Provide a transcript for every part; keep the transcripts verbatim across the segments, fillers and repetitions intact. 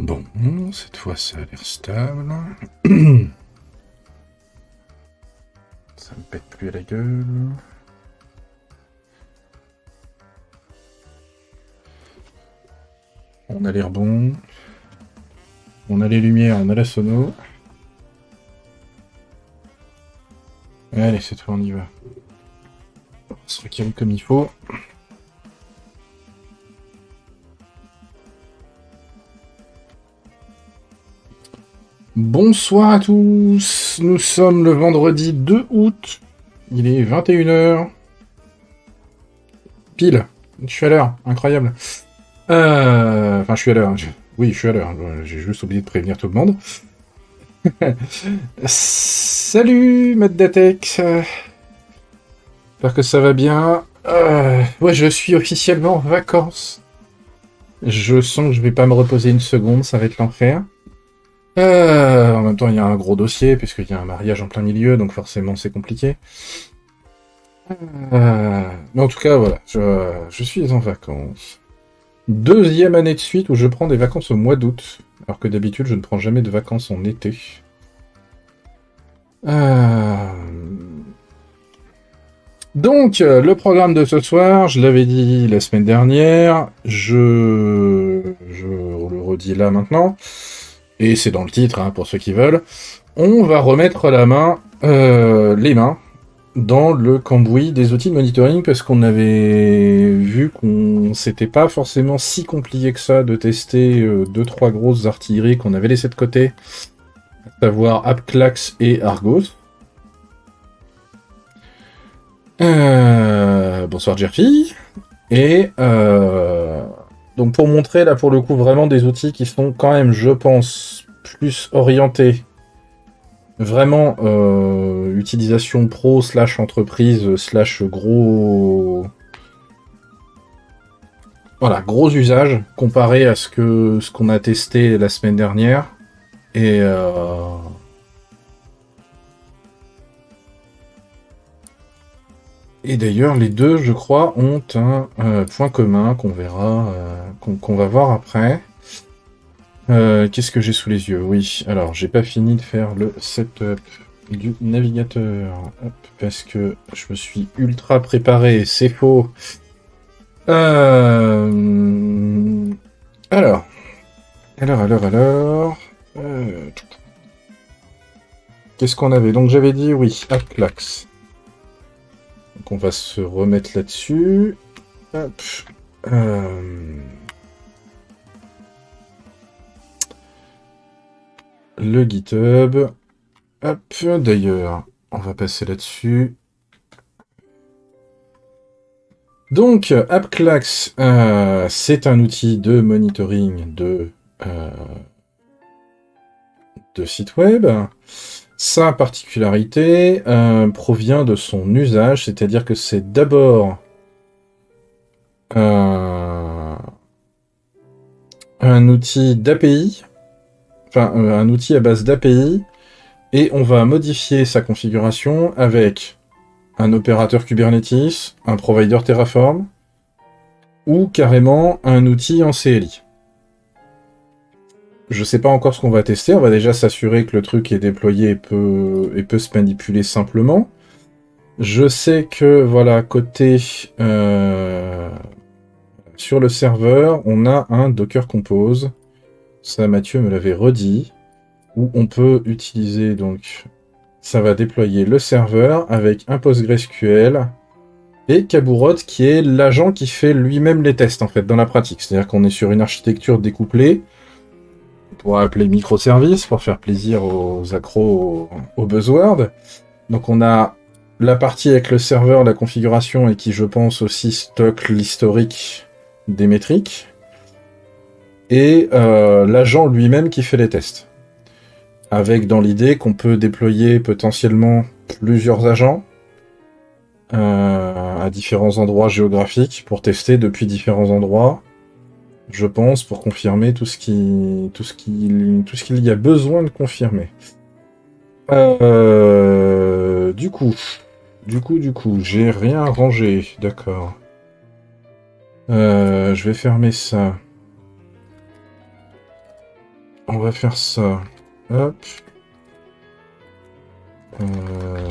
Bon, cette fois ça a l'air stable. Ça me pète plus à la gueule. On a l'air bon. On a les lumières, on a la sono. Allez, cette fois on y va. On se recale comme il faut. Bonsoir à tous, nous sommes le vendredi deux août, il est vingt et une heures. Pile, je suis à l'heure, incroyable. Euh... Enfin, je suis à l'heure, je... oui, je suis à l'heure, j'ai juste oublié de prévenir tout le monde. Salut, Matt Datex. J'espère que ça va bien. Euh... Ouais, je suis officiellement en vacances. Je sens que je vais pas me reposer une seconde, ça va être l'enfer. Euh, en même temps, il y a un gros dossier, puisqu'il y a un mariage en plein milieu, donc forcément c'est compliqué. Euh, mais en tout cas, voilà, je, je suis en vacances. Deuxième année de suite où je prends des vacances au mois d'août, alors que d'habitude je ne prends jamais de vacances en été. Euh... Donc, le programme de ce soir, je l'avais dit la semaine dernière, je, je le redis là maintenant. Et c'est dans le titre, hein, pour ceux qui veulent, on va remettre la main, euh, les mains, dans le cambouis des outils de monitoring, parce qu'on avait vu qu'on c'était pas forcément si compliqué que ça de tester euh, deux trois grosses artilleries qu'on avait laissées de côté, à savoir Appclax et Argos. Euh, bonsoir Jerfy. Et... Euh... Donc pour montrer, là, pour le coup, vraiment des outils qui sont quand même, je pense, plus orientés. Vraiment, euh, utilisation pro, slash entreprise, slash gros... Voilà, gros usage, comparé à ce que ce qu'on a testé la semaine dernière. Et... Euh... Et d'ailleurs, les deux, je crois, ont un euh, point commun qu'on verra, euh, qu'on qu'on va voir après. Euh, Qu'est-ce que j'ai sous les yeux? Oui, alors, j'ai pas fini de faire le setup du navigateur, hop, parce que je me suis ultra préparé, c'est faux. Euh... Alors, alors, alors, alors... Euh... Qu'est-ce qu'on avait? Donc j'avais dit, oui, Appclax. Donc on va se remettre là-dessus. Hop. Euh... Le GitHub. Hop. D'ailleurs, on va passer là-dessus. Donc, Appclax, euh, c'est un outil de monitoring de, euh, de site web. Sa particularité euh, provient de son usage, c'est-à-dire que c'est d'abord euh, un outil d'A P I, enfin euh, un outil à base d'A P I, et on va modifier sa configuration avec un opérateur Kubernetes, un provider Terraform, ou carrément un outil en C L I. Je sais pas encore ce qu'on va tester, on va déjà s'assurer que le truc est déployé et peut, et peut se manipuler simplement. Je sais que, voilà, côté... Euh, sur le serveur, on a un Docker Compose. Ça, Mathieu me l'avait redit. Où on peut utiliser, donc... Ça va déployer le serveur avec un PostgreSQL et Kaburot, qui est l'agent qui fait lui-même les tests, en fait, dans la pratique. C'est-à-dire qu'on est sur une architecture découplée, on pourra appeler microservices pour faire plaisir aux accros, aux, aux buzzwords. Donc on a la partie avec le serveur, la configuration, et qui, je pense, aussi stocke l'historique des métriques. Et euh, l'agent lui-même qui fait les tests. Avec dans l'idée qu'on peut déployer potentiellement plusieurs agents euh, à différents endroits géographiques pour tester depuis différents endroits. Je pense, pour confirmer tout ce qui, tout ce qui, tout ce qu'il y a besoin de confirmer. Euh, du coup, du coup, du coup, j'ai rien rangé, d'accord. Euh, je vais fermer ça. on va faire ça. Hop. Euh...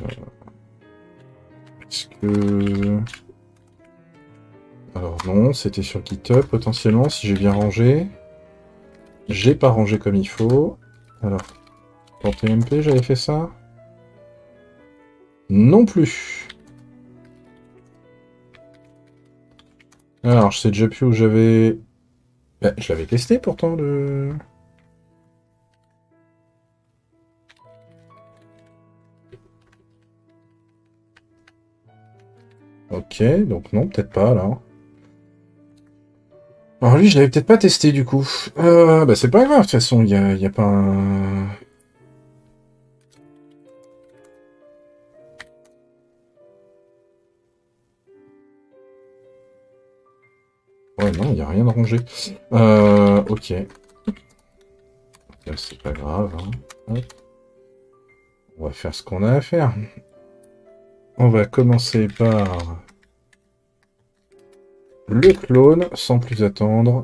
Est-ce que... Alors non, c'était sur GitHub potentiellement, si j'ai bien rangé. J'ai pas rangé comme il faut. Alors, dans T M P, j'avais fait ça? Non plus. Alors, je sais déjà plus où j'avais... Bah, je l'avais testé pourtant, le... Ok, donc non, peut-être pas, là. Alors lui, je l'avais peut-être pas testé, du coup. Euh, bah c'est pas grave, de toute façon, il y a, y a pas un... Ouais, non, il n'y a rien de rangé. Euh, ok. C'est pas grave. Hein. Hop. On va faire ce qu'on a à faire. On va commencer par le clone, sans plus attendre.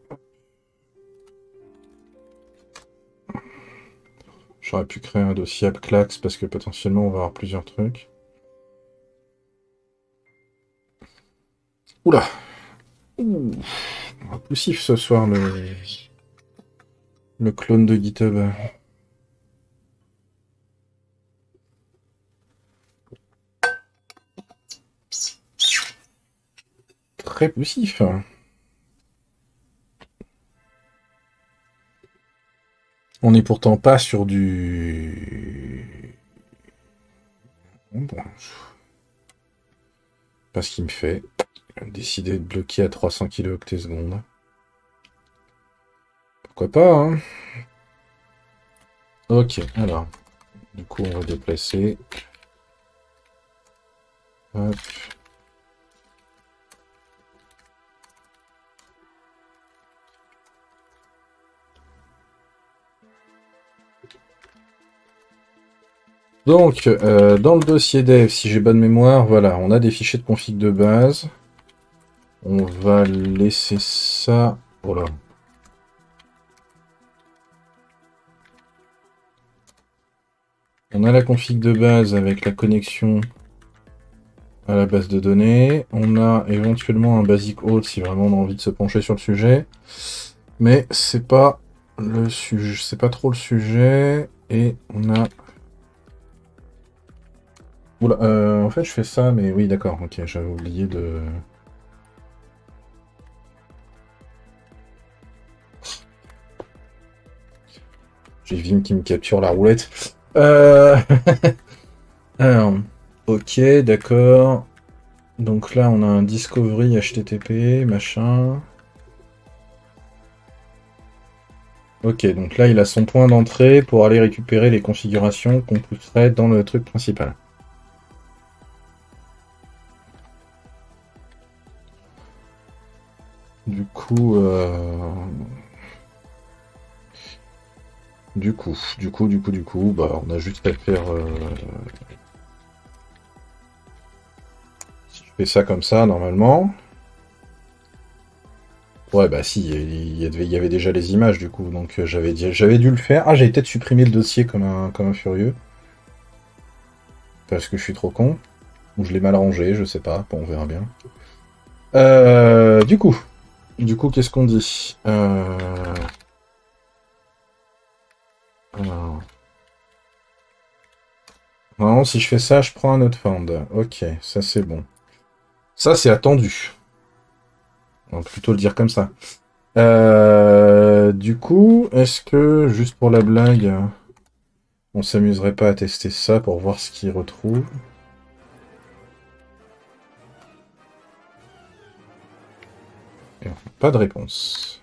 J'aurais pu créer un dossier AppClax parce que potentiellement on va avoir plusieurs trucs. Oula! Ouh. On va poussif ce soir le... le clone de GitHub. Très poussif. On n'est pourtant pas sur du... Bon. Pas ce qu'il me fait. Il a décidé de bloquer à trois cents kilooctets secondes. Pourquoi pas, hein? Ok, alors. Du coup, on va déplacer. Hop. Donc, euh, dans le dossier dev, si j'ai bonne mémoire, voilà, on a des fichiers de config de base. On va laisser ça... Oh là. On a la config de base avec la connexion à la base de données. On a éventuellement un basic auth si vraiment on a envie de se pencher sur le sujet. Mais c'est pas le sujet, c'est pas trop le sujet. Et on a... Oula, euh, en fait je fais ça, mais oui d'accord, ok, j'avais oublié de... J'ai Vim qui me capture la roulette. Euh... Alors, ok, d'accord. Donc là, on a un discovery H T T P, machin. Ok, donc là, il a son point d'entrée pour aller récupérer les configurations qu'on pousserait dans le truc principal. Du coup... Euh... Du coup, du coup, du coup, du coup, bah, on a juste à faire... Euh... Si je fais ça comme ça, normalement... Ouais, bah si, il y, avait, il y avait déjà les images, du coup, donc euh, j'avais j'avais dû le faire. Ah, j'ai peut-être supprimé le dossier comme un, comme un furieux. Parce que je suis trop con. Ou je l'ai mal rangé, je sais pas, bon, on verra bien. Euh, du coup, du coup, qu'est-ce qu'on dit euh... Alors... Non, si je fais ça, je prends un autre found. Ok, ça c'est bon. Ça c'est attendu. On va plutôt le dire comme ça. Euh, du coup, est-ce que, juste pour la blague, on s'amuserait pas à tester ça pour voir ce qu'il retrouve? Pas de réponse.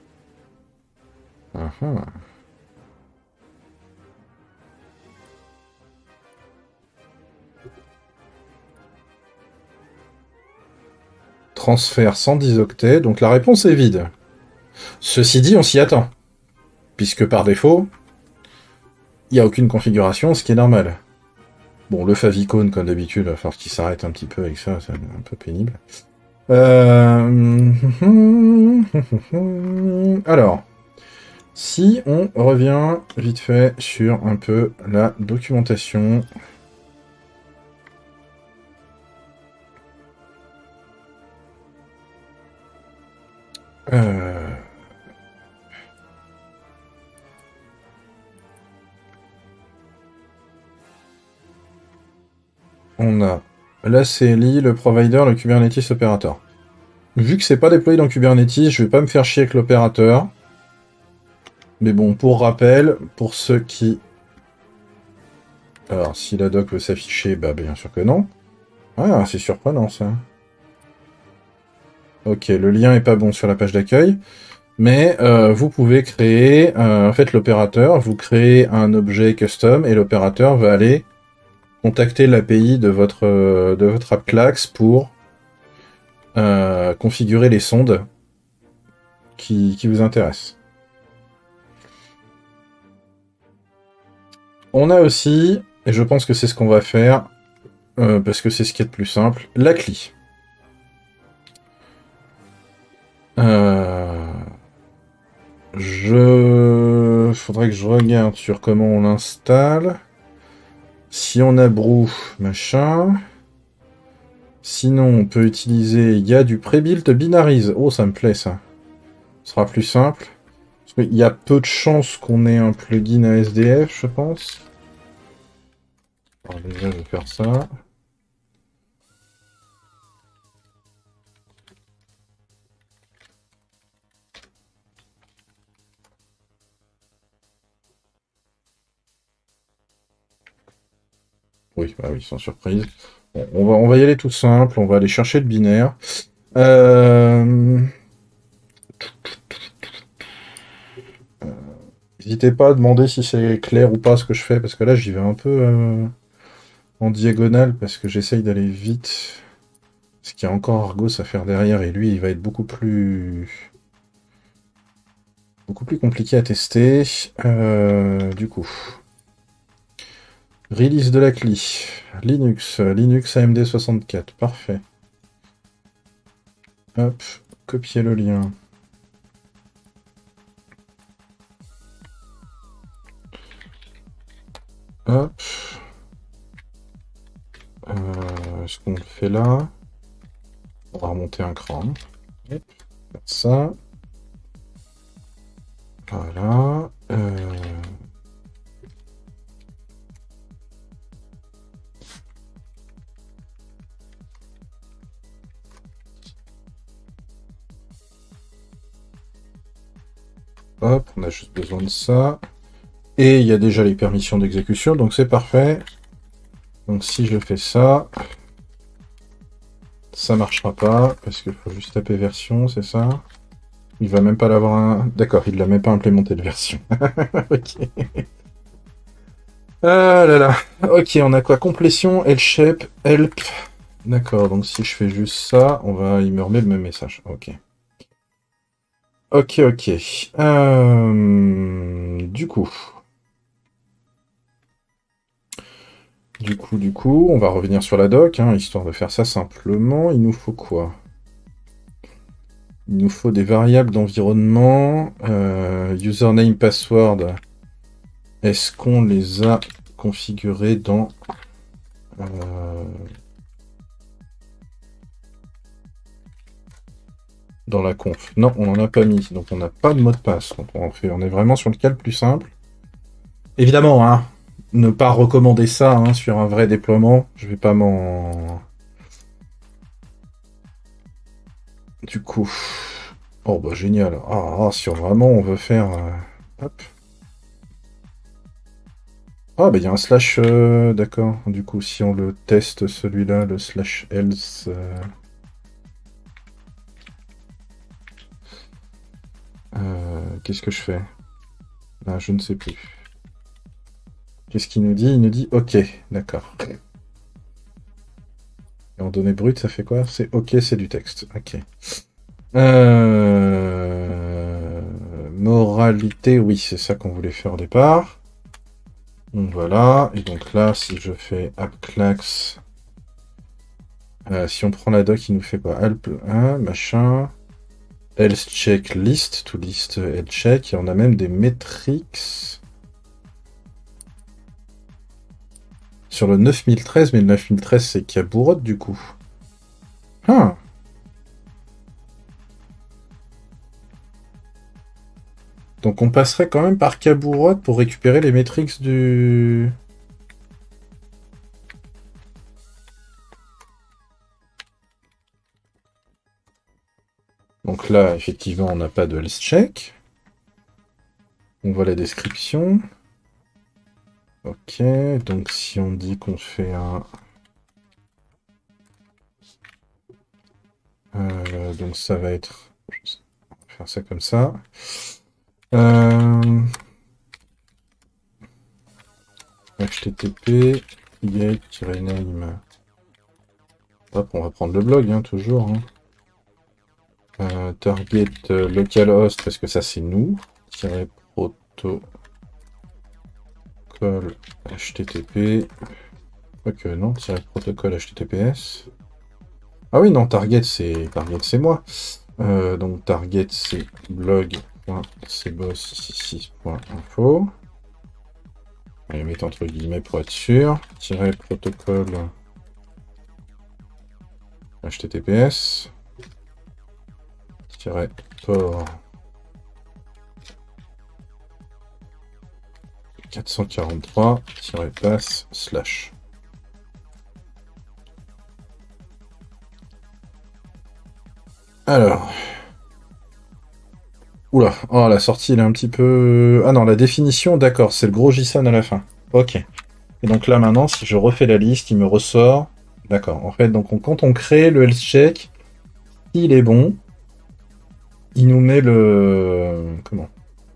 Uh-huh. Transfert cent dix octets, donc la réponse est vide. Ceci dit, on s'y attend. Puisque par défaut, il n'y a aucune configuration, ce qui est normal. Bon, le favicon, comme d'habitude, il va falloir qu'il s'arrête un petit peu avec ça, c'est un peu pénible. Euh... Alors, Si on revient vite fait sur un peu la documentation. Euh... On a la C L I, le provider, le Kubernetes opérateur. Vu que c'est pas déployé dans Kubernetes, je vais pas me faire chier avec l'opérateur. Mais bon, pour rappel, pour ceux qui... Alors, si la doc veut s'afficher, bah bien sûr que non. Ah, c'est surprenant ça. Ok, le lien est pas bon sur la page d'accueil. Mais euh, vous pouvez créer... Euh, en fait, l'opérateur, vous créez un objet custom et l'opérateur va aller contacter l'A P I de votre, euh, de votre AppClax pour euh, configurer les sondes qui, qui vous intéressent. On a aussi, et je pense que c'est ce qu'on va faire, euh, parce que c'est ce qui est le plus simple, la C L I. Euh... Je... Faudrait que je regarde sur comment on l'installe. Si on a brew, machin... Sinon, on peut utiliser... Il y a du pre-built binaries. Oh, ça me plaît, ça. Ce sera plus simple. Parce qu'il y a peu de chances qu'on ait un plugin à S D F, je pense. Alors déjà, je vais faire ça. Oui, bah oui, sans surprise. Bon, on va, on va y aller tout simple. On va aller chercher le binaire. Euh... N'hésitez pas à demander si c'est clair ou pas ce que je fais, parce que là, j'y vais un peu euh, en diagonale, parce que j'essaye d'aller vite. Parce qu'il y a encore Argos à faire derrière, et lui, il va être beaucoup plus... beaucoup plus compliqué à tester. Euh, du coup... Release de la C L I. Linux. Linux A M D soixante-quatre. Parfait. Hop. Copier le lien. Hop. Euh, Est-ce qu'on le fait là? On va remonter un cran. Hop. Faire ça. Voilà. Euh... Hop, on a juste besoin de ça. Et il y a déjà les permissions d'exécution, donc c'est parfait. Donc si je fais ça, ça marchera pas, parce qu'il faut juste taper version, c'est ça? Il va même pas l'avoir un... D'accord, il l'a même pas implémenté de version. Ok. Ah là là. Ok, on a quoi? Complétion, L shape, help. D'accord, donc si je fais juste ça, on va... il me remet le même message. Ok. Ok, ok. Euh... Du coup... Du coup, du coup, on va revenir sur la doc, hein, histoire de faire ça simplement. Il nous faut quoi? Il nous faut des variables d'environnement. Euh, username, password. Est-ce qu'on les a configurés dans... Euh, dans la conf? Non, on n'en a pas mis, donc on n'a pas de mot de passe. Donc on, fait, on est vraiment sur le cas le plus simple. Évidemment, hein, ne pas recommander ça hein, sur un vrai déploiement. Je vais pas m'en... Du coup... Oh bah génial. Ah, ah si vraiment on veut faire... Euh... Hop. Ah bah il y a un slash... Euh... D'accord. Du coup, si on le teste celui-là, le slash else... Euh... Euh... Qu'est-ce que je fais? Ah, je ne sais plus. Qu'est-ce qu'il nous dit? Il nous dit OK. D'accord. Et en données brutes, ça fait quoi? C'est OK, c'est du texte. OK. Euh... Moralité, oui, c'est ça qu'on voulait faire au départ. Donc voilà, et donc là, si je fais appclax, euh, si on prend la doc, il nous fait quoi? Help, hein, machin. Health check list, to list health check, et on a même des metrics sur le neuf mille treize, mais le neuf mille treize c'est Kaburot du coup. Ah. Donc on passerait quand même par Kaburot pour récupérer les metrics du... Donc là, effectivement, on n'a pas de health check. On voit la description. Ok, donc si on dit qu'on fait un... Euh, donc ça va être... On va faire ça comme ça. Euh... H T T P, create-name. Hop, on va prendre le blog, hein, toujours. Hein. Euh, target euh, localhost, parce que ça c'est nous. Tirer protocole H T T P. Quoique non, tirer protocole H T T P S. Ah oui, non, target c'est target c'est moi. Euh, donc target c'est blog.cboss66.info. On va mettre entre guillemets pour être sûr. Tirer protocole H T T P S. Tirer port quatre cent quarante-trois tiret pass slash. Alors. Oula, oh la sortie elle est un petit peu... Ah non, la définition, d'accord, c'est le gros JSON à la fin. Ok. Et donc là maintenant, si je refais la liste, il me ressort... D'accord, en fait, donc on, quand on crée le health check, s'il est bon, il nous met le... Comment?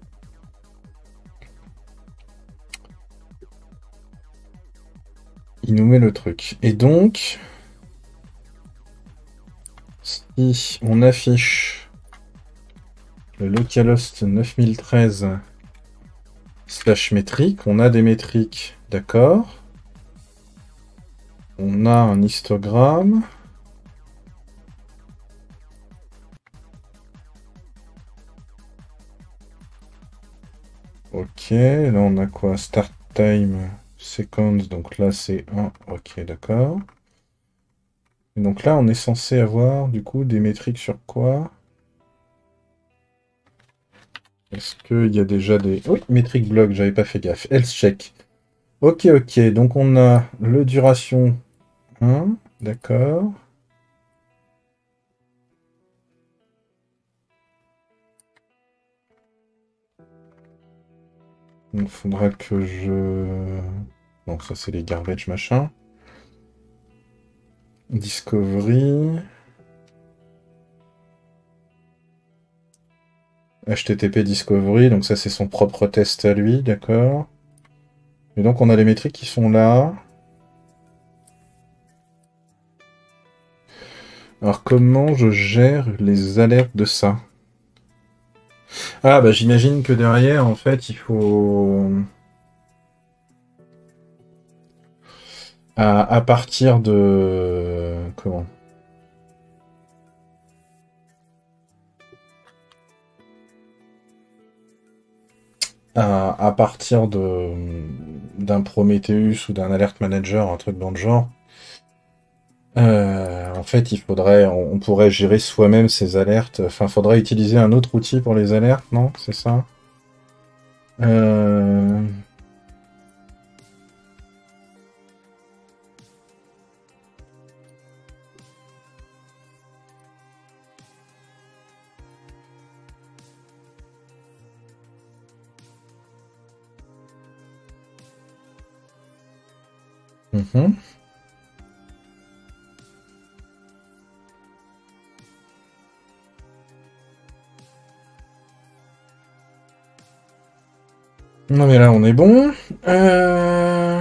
Il nous met le truc. Et donc, si on affiche le localhost neuf mille treize slash métrique, on a des métriques, d'accord. On a un histogramme. Ok, là on a quoi? Start time seconds, donc là c'est un. Ok, d'accord. Et donc là on est censé avoir du coup des métriques sur quoi? Est-ce qu'il y a déjà des... Oui, métrique bloc, j'avais pas fait gaffe. Health check. Ok, ok, donc on a le duration un, d'accord. Il faudra que je... Bon, ça c'est les garbage machin. Discovery. H T T P Discovery, donc ça c'est son propre test à lui, d'accord. Et donc on a les métriques qui sont là. Alors comment je gère les alertes de ça? Ah bah j'imagine que derrière en fait il faut... À, à partir de... Comment? À, à partir de d'un Prometheus ou d'un Alert Manager, un truc dans le genre. Euh, en fait, il faudrait, on, on pourrait gérer soi-même ces alertes. Enfin, il faudrait utiliser un autre outil pour les alertes, non? C'est ça? Euh... mhm. Non mais là on est bon. Euh...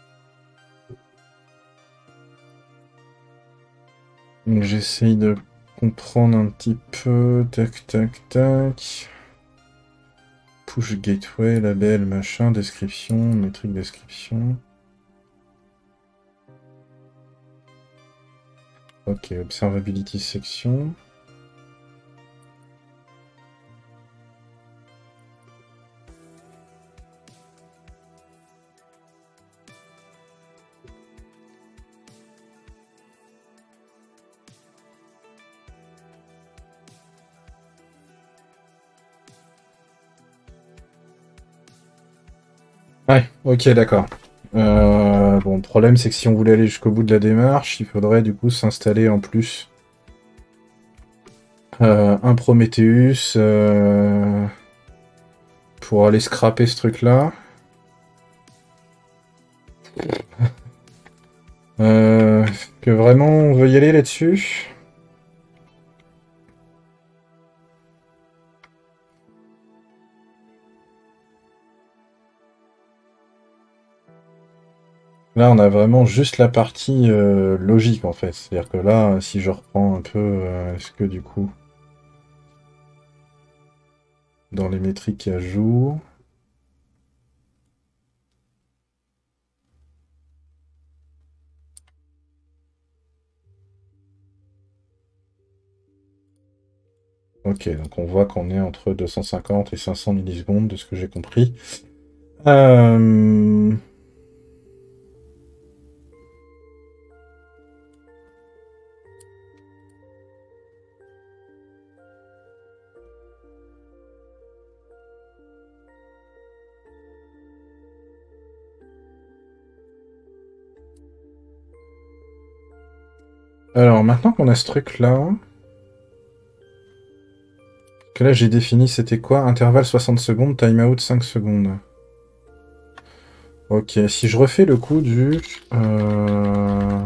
Donc j'essaye de comprendre un petit peu. Tac, tac, tac. Push gateway, label, machin, description, métrique description. Ok, observability section. Ouais, ok, d'accord. Euh, bon, le problème, c'est que si on voulait aller jusqu'au bout de la démarche, il faudrait du coup s'installer en plus euh, un Prometheus euh, pour aller scraper ce truc-là. Euh, que vraiment on veut y aller là-dessus? Là, on a vraiment juste la partie euh, logique en fait. C'est-à-dire que là, si je reprends un peu, euh, est-ce que du coup, dans les métriques à jour. Ok, donc on voit qu'on est entre deux cent cinquante et cinq cents millisecondes de ce que j'ai compris. Euh... Alors, maintenant qu'on a ce truc-là... Que là, j'ai défini, c'était quoi? Intervalle soixante secondes, timeout cinq secondes. Ok, si je refais le coup du... Euh...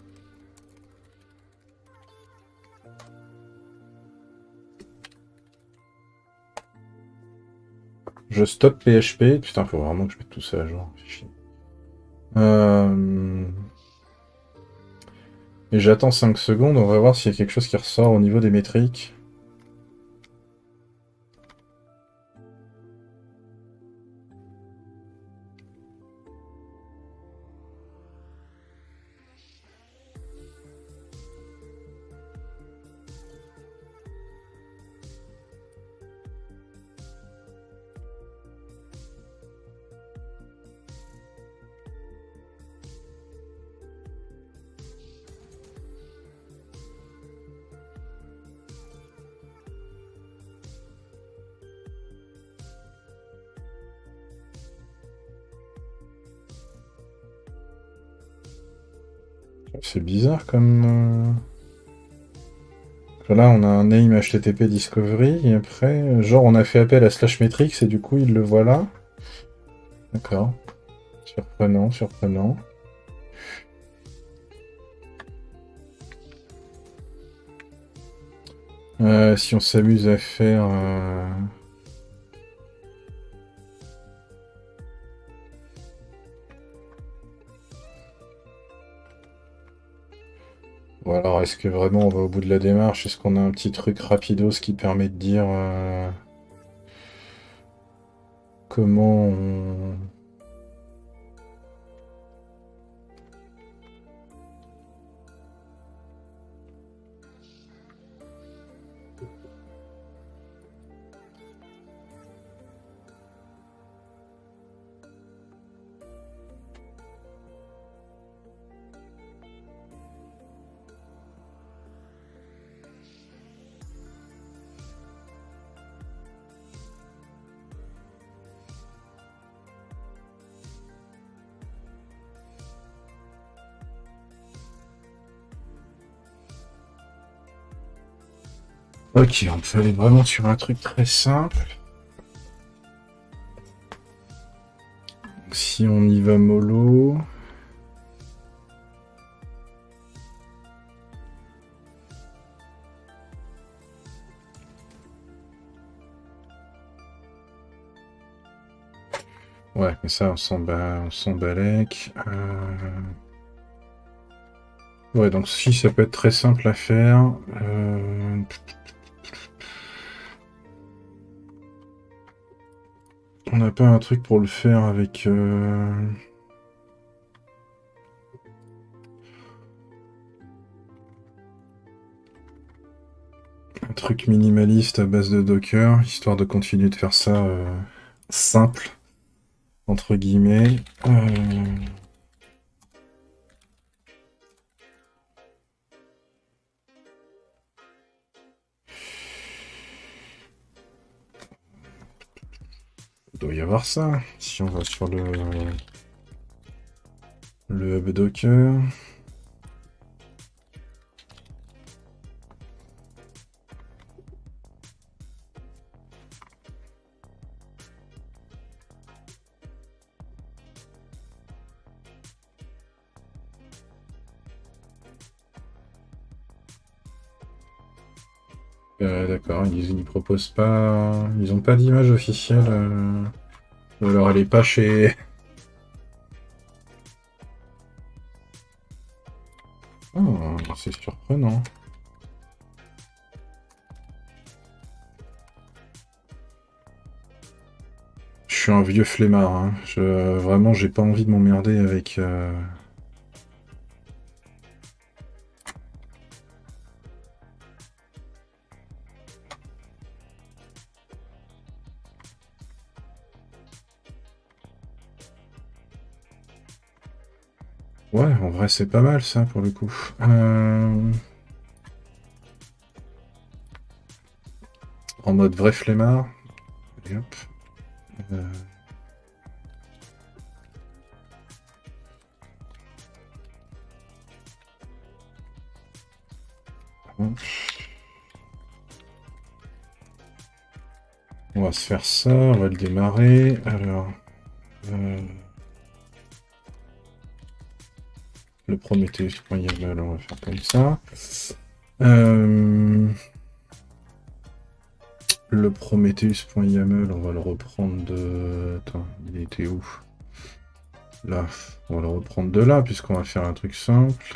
Je stop P H P. Putain, faut vraiment que je mette tout ça à jour. Euh... Et j'attends cinq secondes, on va voir s'il y a quelque chose qui ressort au niveau des métriques. C'est bizarre comme... euh, Là, on a un name H T T P Discovery, et après, genre, on a fait appel à slash metrics, et du coup, il le voit là. D'accord. Surprenant, surprenant. Euh, si on s'amuse à faire... Euh... Ou alors, est-ce que vraiment on va au bout de la démarche? Est-ce qu'on a un petit truc rapidos qui permet de dire... Euh... Comment on... Ok, on peut aller vraiment sur un truc très simple. Donc, si on y va mollo... Ouais, mais ça, on s'en bat, on s'en balèque. Euh... Ouais, donc si, ça peut être très simple à faire. Euh... On n'a pas un truc pour le faire avec... Euh... Un truc minimaliste à base de Docker, histoire de continuer de faire ça euh, simple, entre guillemets. Euh... Il doit y avoir ça, si on va sur le, le hub Docker. Euh, D'accord, ils, ils proposent pas... Ils ont pas d'image officielle. Euh... Ou alors elle est pas chez... Oh, c'est surprenant. Je suis un vieux flemmard, hein. Je... Vraiment, j'ai pas envie de m'emmerder avec... Euh... Ouais, en vrai, c'est pas mal, ça, pour le coup. Euh... En mode vrai flemmard. Et hop. Euh... Hop. On va se faire ça, on va le démarrer. Alors... Euh... Le Prometheus.yaml, on va faire comme ça. Euh... Le Prometheus.yaml, on va le reprendre de... Attends, il était où? Là. On va le reprendre de là, puisqu'on va faire un truc simple.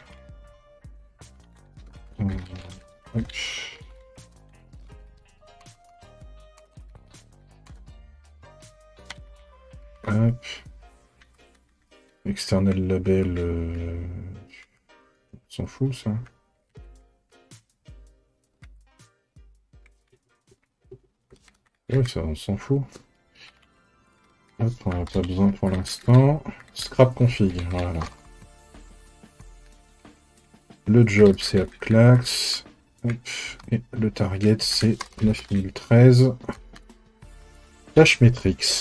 Hop. Hop. External label... Euh... On s'en fout, ça. Ouais, ça, on s'en fout. Hop, on n'a pas besoin pour l'instant. Scrap config, voilà. Le job, c'est AppClax. Hop. Et le target, c'est neuf mille treize. Cache Metrics.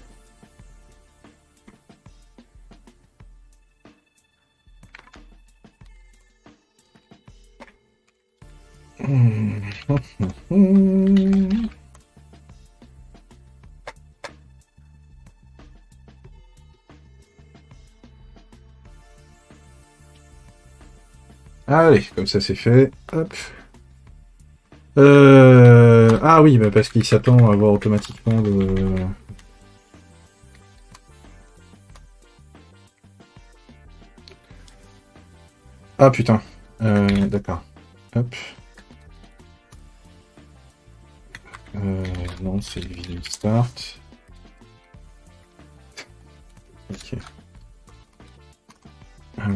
Allez, comme ça c'est fait. Hop. Euh... Ah oui, bah parce qu'il s'attend à avoir automatiquement le... Ah putain. Euh, D'accord. Hop. Euh, non, c'est Vim Start. Ok. Euh...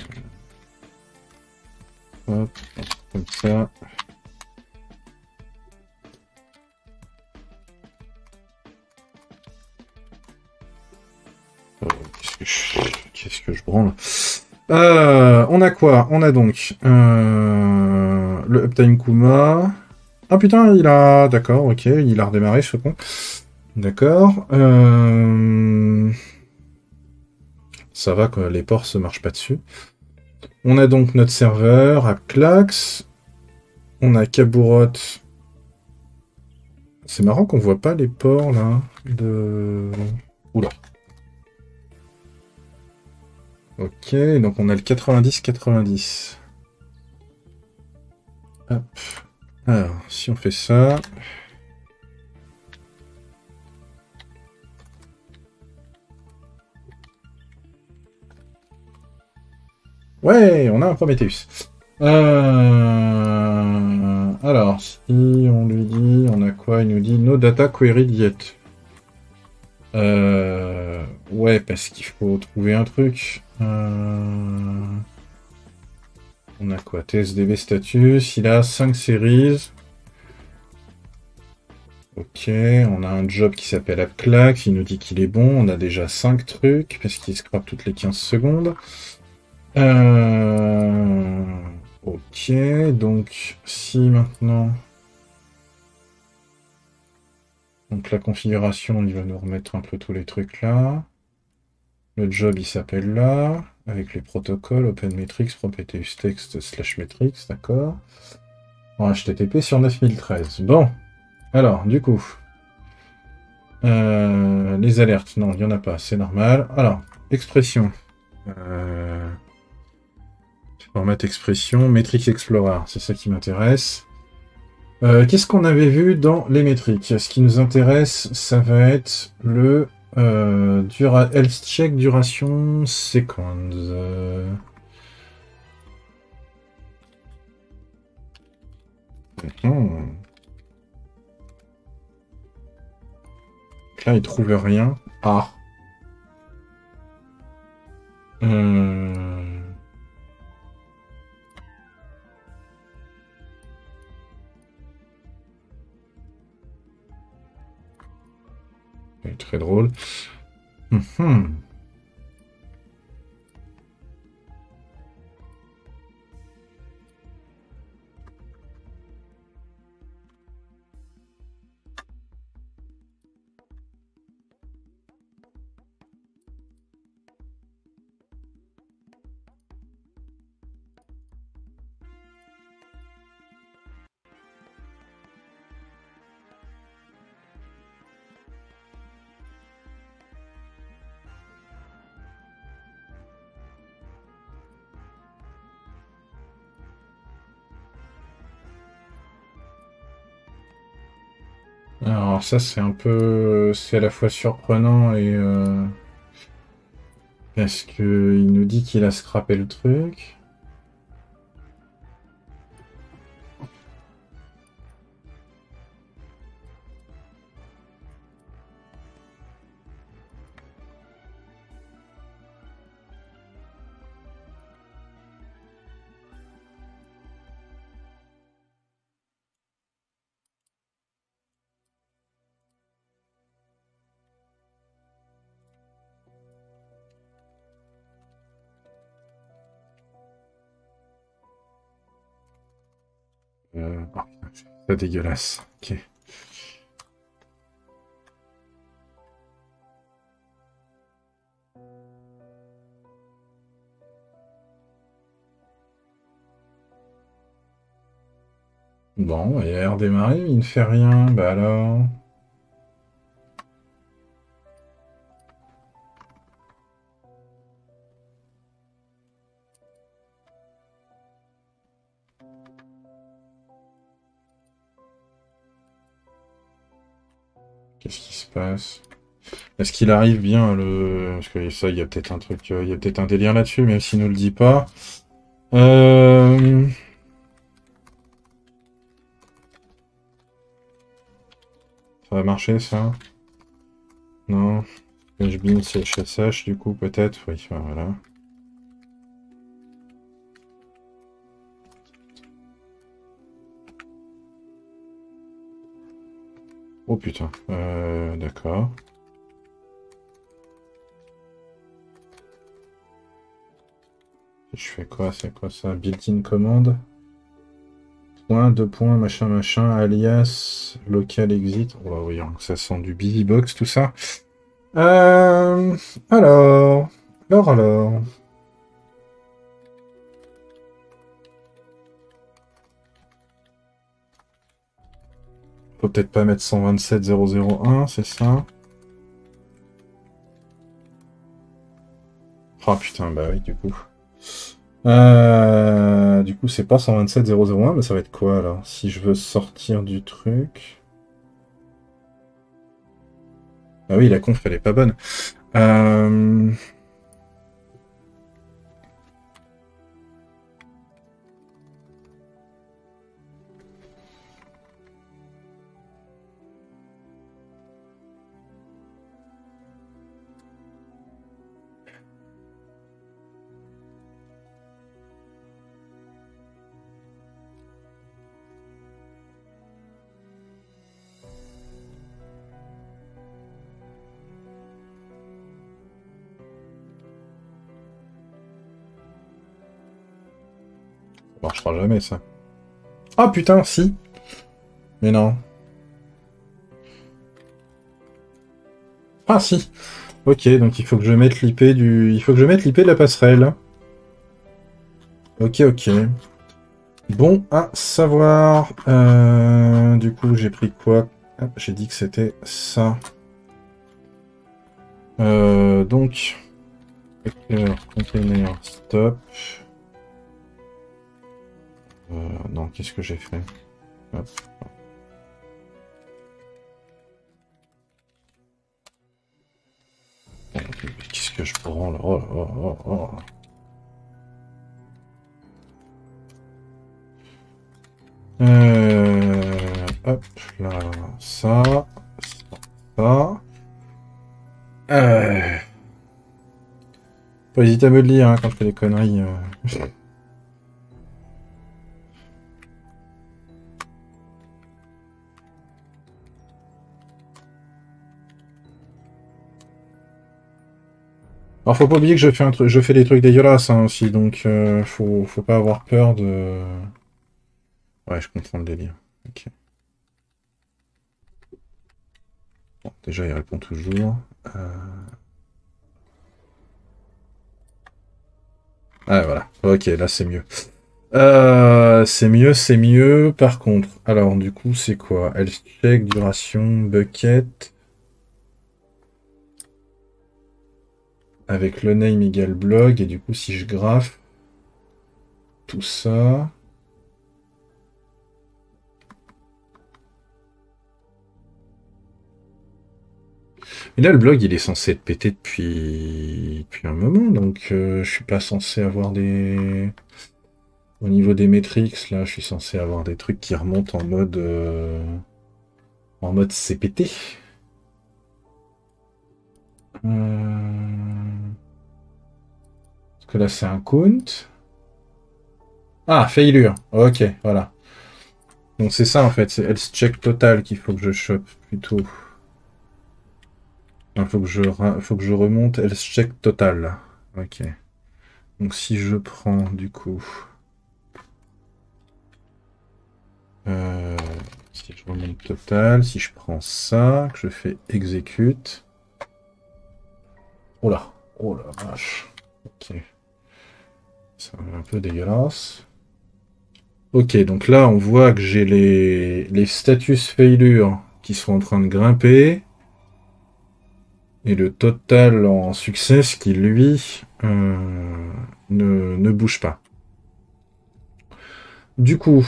Hop, comme ça. Euh, Qu'est-ce que je... Qu'est-ce que je branle? Euh, on a quoi? On a donc euh, le Uptime Kuma. Ah putain, il a... D'accord, ok, il a redémarré ce con. D'accord. Euh... Ça va quand les ports se marchent pas dessus. On a donc notre serveur à Clax. On a Kaburot. C'est marrant qu'on voit pas les ports là. De... Oula. Ok, donc on a le quatre-vingt-dix quatre-vingt-dix. Hop. Alors, si on fait ça... Ouais, on a un Prometheus. Euh... Alors, si on lui dit, on a quoi? Il nous dit no data queried yet. Euh, ouais, parce qu'il faut trouver un truc. Euh, on a quoi? T S D B status, il a cinq series. Ok, on a un job qui s'appelle AppClax, il nous dit qu'il est bon, on a déjà cinq trucs, parce qu'il scrape toutes les quinze secondes. Euh... Ok, donc si maintenant... Donc la configuration, il va nous remettre un peu tous les trucs là. Le job, il s'appelle là, avec les protocoles, OpenMetrics, Prometheus Text, slash Metrics, d'accord. En H T T P sur neuf mille treize. Bon, alors, du coup... Euh, les alertes, non, il n'y en a pas, c'est normal. Alors, expression. Euh... Format expression, Metrics Explorer, c'est ça qui m'intéresse. Euh, Qu'est-ce qu'on avait vu dans les métriques? Ce qui nous intéresse, ça va être le euh, dura health check duration seconds. Euh... Hmm. Là, il trouve rien. Ah. Euh... C'est très drôle. Hmm. Alors ça, c'est un peu... C'est à la fois surprenant et... Euh... Parce que il nous dit qu'il a scrappé le truc. Euh... Oh, c'est dégueulasse. Ok. Bon, il a redémarré, mais il ne fait rien. Bah alors... Qu'est-ce qui se passe? Est-ce qu'il arrive bien à le... Parce que ça, il y a peut-être un truc... Il y a peut-être un délire là-dessus, même s'il nous le dit pas. Euh... Ça va marcher, ça? Non. Je bin C H S H, du coup, peut-être. Oui, enfin, voilà. Oh putain. Euh, d'accord. Je fais quoi? C'est quoi ça? Built-in commande? Point, deux points, machin, machin, alias, local exit. Oh oui, hein, ça sent du busybox, tout ça. Euh, alors, alors, alors. Faut peut-être pas mettre cent vingt-sept zéro zéro un, c'est ça? Ah putain, bah oui, du coup. Euh, du coup, c'est pas cent vingt-sept zéro zéro un, mais ça va être quoi alors? Si je veux sortir du truc. Ah oui, la conf, elle est pas bonne. Euh... Ça marchera jamais, ça. Ah putain, si. Mais non. Ah si. Ok, donc il faut que je mette l'I P du... Il faut que je mette l'I P de la passerelle. Ok, ok. Bon à savoir. Euh, du coup, j'ai pris quoi? Ah, j'ai dit que c'était ça. Euh, donc... Container, stop. Euh, non, qu'est-ce que j'ai fait? Hop. Qu'est-ce que je prends là? Oh, oh, oh, oh. Euh, hop là, ça, ça, ça. Euh... Pas hésiter à me le dire hein, quand je fais des conneries. Euh... Alors faut pas oublier que je fais un truc, je fais des trucs dégueulasses hein, aussi, donc euh, faut, faut pas avoir peur de. Ouais, je comprends le délire. Ok. Bon, déjà il répond toujours. Euh... Ah voilà. Ok, là c'est mieux. Euh, c'est mieux, c'est mieux. Par contre, alors du coup c'est quoi? Health check, duration, bucket. Avec le name égale blog, et du coup si je graphe tout ça... Mais là le blog il est censé être pété depuis, depuis un moment, donc euh, je suis pas censé avoir des... Au niveau des métriques, là je suis censé avoir des trucs qui remontent en mode... Euh... En mode C P T. Euh... Parce que là c'est un count. Ah, failure. Ok, voilà. Donc c'est ça en fait, c'est health check total qu'il faut que je chope plutôt. Il faut que je, faut que je remonte health check total. Ok. Donc si je prends du coup... Euh, si je remonte total, si je prends ça, que je fais execute... Oh là, oh la vache. Ok. C'est un peu dégueulasse. Ok, donc là on voit que j'ai les, les status failure qui sont en train de grimper. Et le total en succès qui lui euh, ne, ne bouge pas. Du coup,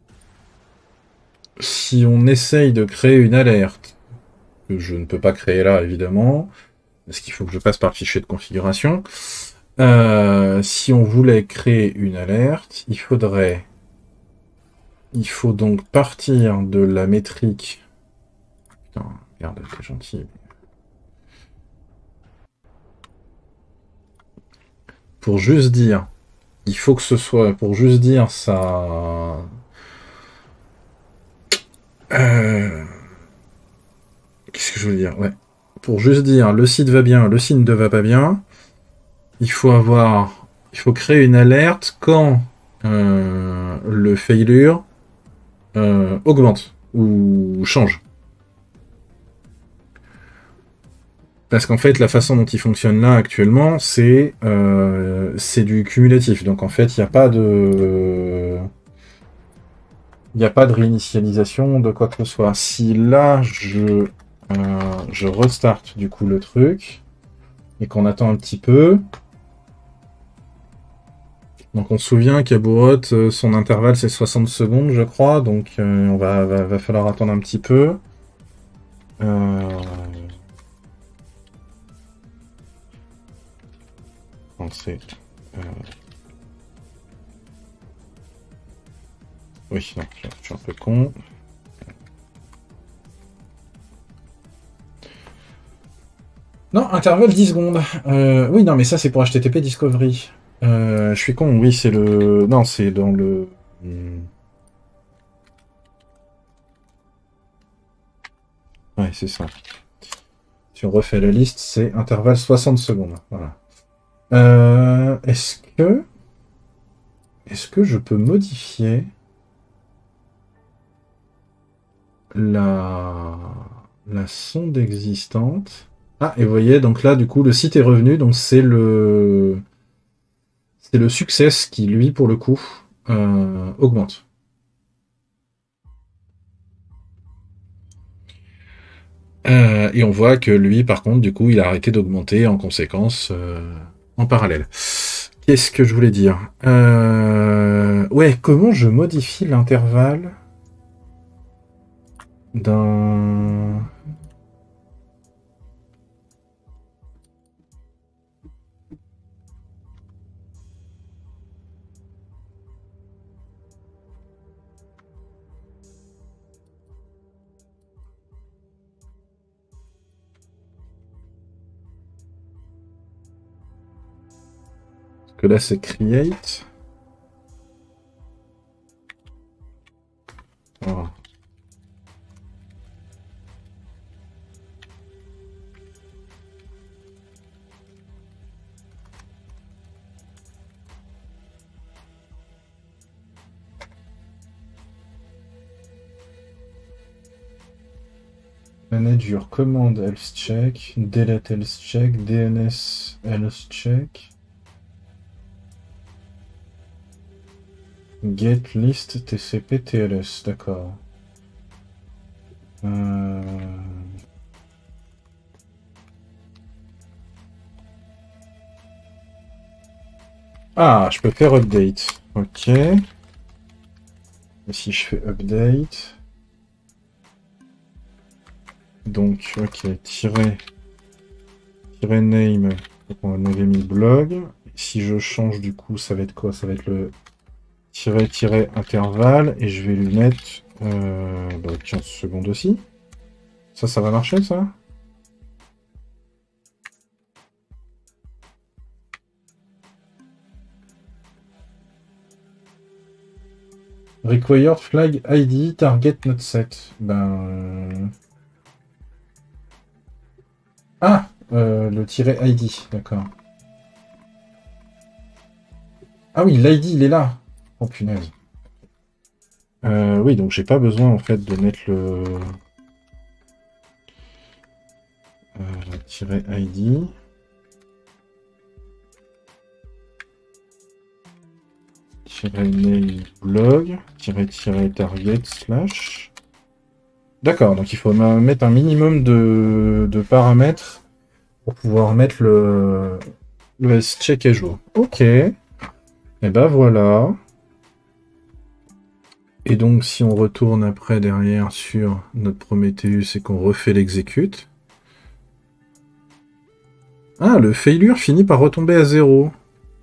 si on essaye de créer une alerte, que je ne peux pas créer là évidemment, parce qu'il faut que je passe par le fichier de configuration, euh, si on voulait créer une alerte, il faudrait... Il faut donc partir de la métrique... Putain, merde, t'es gentil. Pour juste dire... Il faut que ce soit... Pour juste dire ça... Euh... Qu'est-ce que je veux dire? Ouais. Pour juste dire le site va bien, le site ne va pas bien, il faut avoir... Il faut créer une alerte quand euh, le failure euh, augmente ou change. Parce qu'en fait, la façon dont il fonctionne là actuellement, c'est euh, c'est du cumulatif. Donc en fait, il n'y a pas de... Il n'y a pas de réinitialisation de quoi que ce soit. Si là, je, euh, je restart du coup le truc, et qu'on attend un petit peu... Donc on se souvient qu'à Bourot, euh, son intervalle c'est soixante secondes, je crois, donc euh, on va, va, va falloir attendre un petit peu. Euh... C'est... Euh... Oui, non, je suis un peu con. Non, intervalle dix secondes. Euh, oui, non, mais ça c'est pour H T T P Discovery. Euh, je suis con, oui, c'est le... Non, c'est dans le... Ouais, c'est ça. Si on refait la liste, c'est intervalle soixante secondes. Voilà. Euh, est-ce que... est-ce que je peux modifier la, la sonde existante? Ah, et vous voyez, donc là, du coup, le site est revenu, donc c'est le... C'est le success qui, lui, pour le coup, euh, augmente. Euh, et on voit que lui, par contre, du coup, il a arrêté d'augmenter en conséquence euh, en parallèle. Qu'est-ce que je voulais dire euh... Ouais, comment je modifie l'intervalle d'un... Parce que là, c'est create. Oh. Manage your command else check, delete else check, D N S else check, get list T C P T L S, d'accord. Euh... Ah, je peux faire update. Ok. Et si je fais update... Donc, ok, tirer, tirer name, on avait mis blog. Si je change, du coup, ça va être quoi? Ça va être le tirer, tirer, intervalle, et je vais lui mettre euh, bah, quinze secondes aussi. Ça, ça va marcher, ça? Required flag I D, target not set. Ben... euh, Ah euh, le tiret I D, d'accord. Ah oui, l'I D, il est là. Oh punaise. Euh, oui, donc j'ai pas besoin en fait de mettre le euh, tiret I D. Tiret name blog. Tiret tiret target slash. D'accord, donc il faut mettre un minimum de, de paramètres pour pouvoir mettre le, le S-check à jour. Ok. Et ben voilà. Et donc, si on retourne après derrière sur notre Prometheus et qu'on refait l'exécute. Ah, le failure finit par retomber à zéro.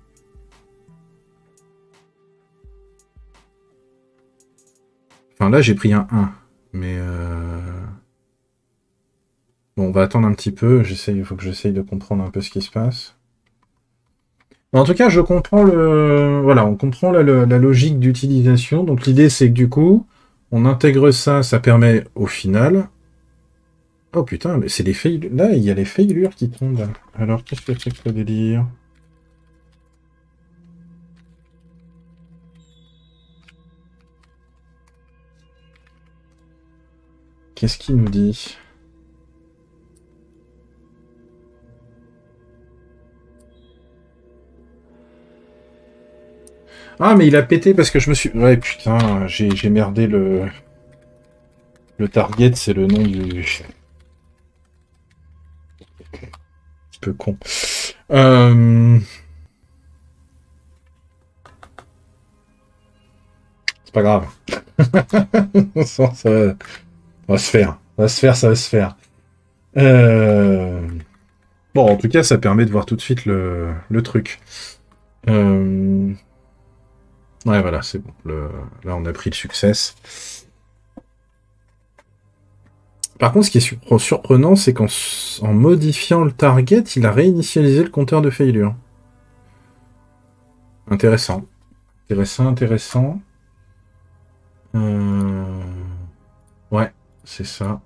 Enfin, là, j'ai pris un un. Mais... Euh... Bon, on va attendre un petit peu. J'essaye, il faut que j'essaye de comprendre un peu ce qui se passe. En tout cas, je comprends le... Voilà, on comprend la, la logique d'utilisation. Donc, l'idée, c'est que du coup, on intègre ça. Ça permet, au final... Oh putain, mais c'est les failures... Là, il y a les failures qui tombent. Alors, qu'est-ce que c'est que ce délire? Qu'est-ce qu'il nous dit? Ah, mais il a pété parce que je me suis... Ouais, putain, j'ai merdé le... Le target, c'est le nom du... Un peu con. Euh... C'est pas grave. ça, ça, va... ça va se faire. Ça va se faire, ça va se faire. Euh... Bon, en tout cas, ça permet de voir tout de suite le, le truc. Euh... Ouais, voilà, c'est bon. Le... Là, on a pris le succès. Par contre, ce qui est sur- surprenant, c'est qu'en en modifiant le target, il a réinitialisé le compteur de failure. Intéressant. Intéressant, intéressant. Euh... Ouais, c'est ça.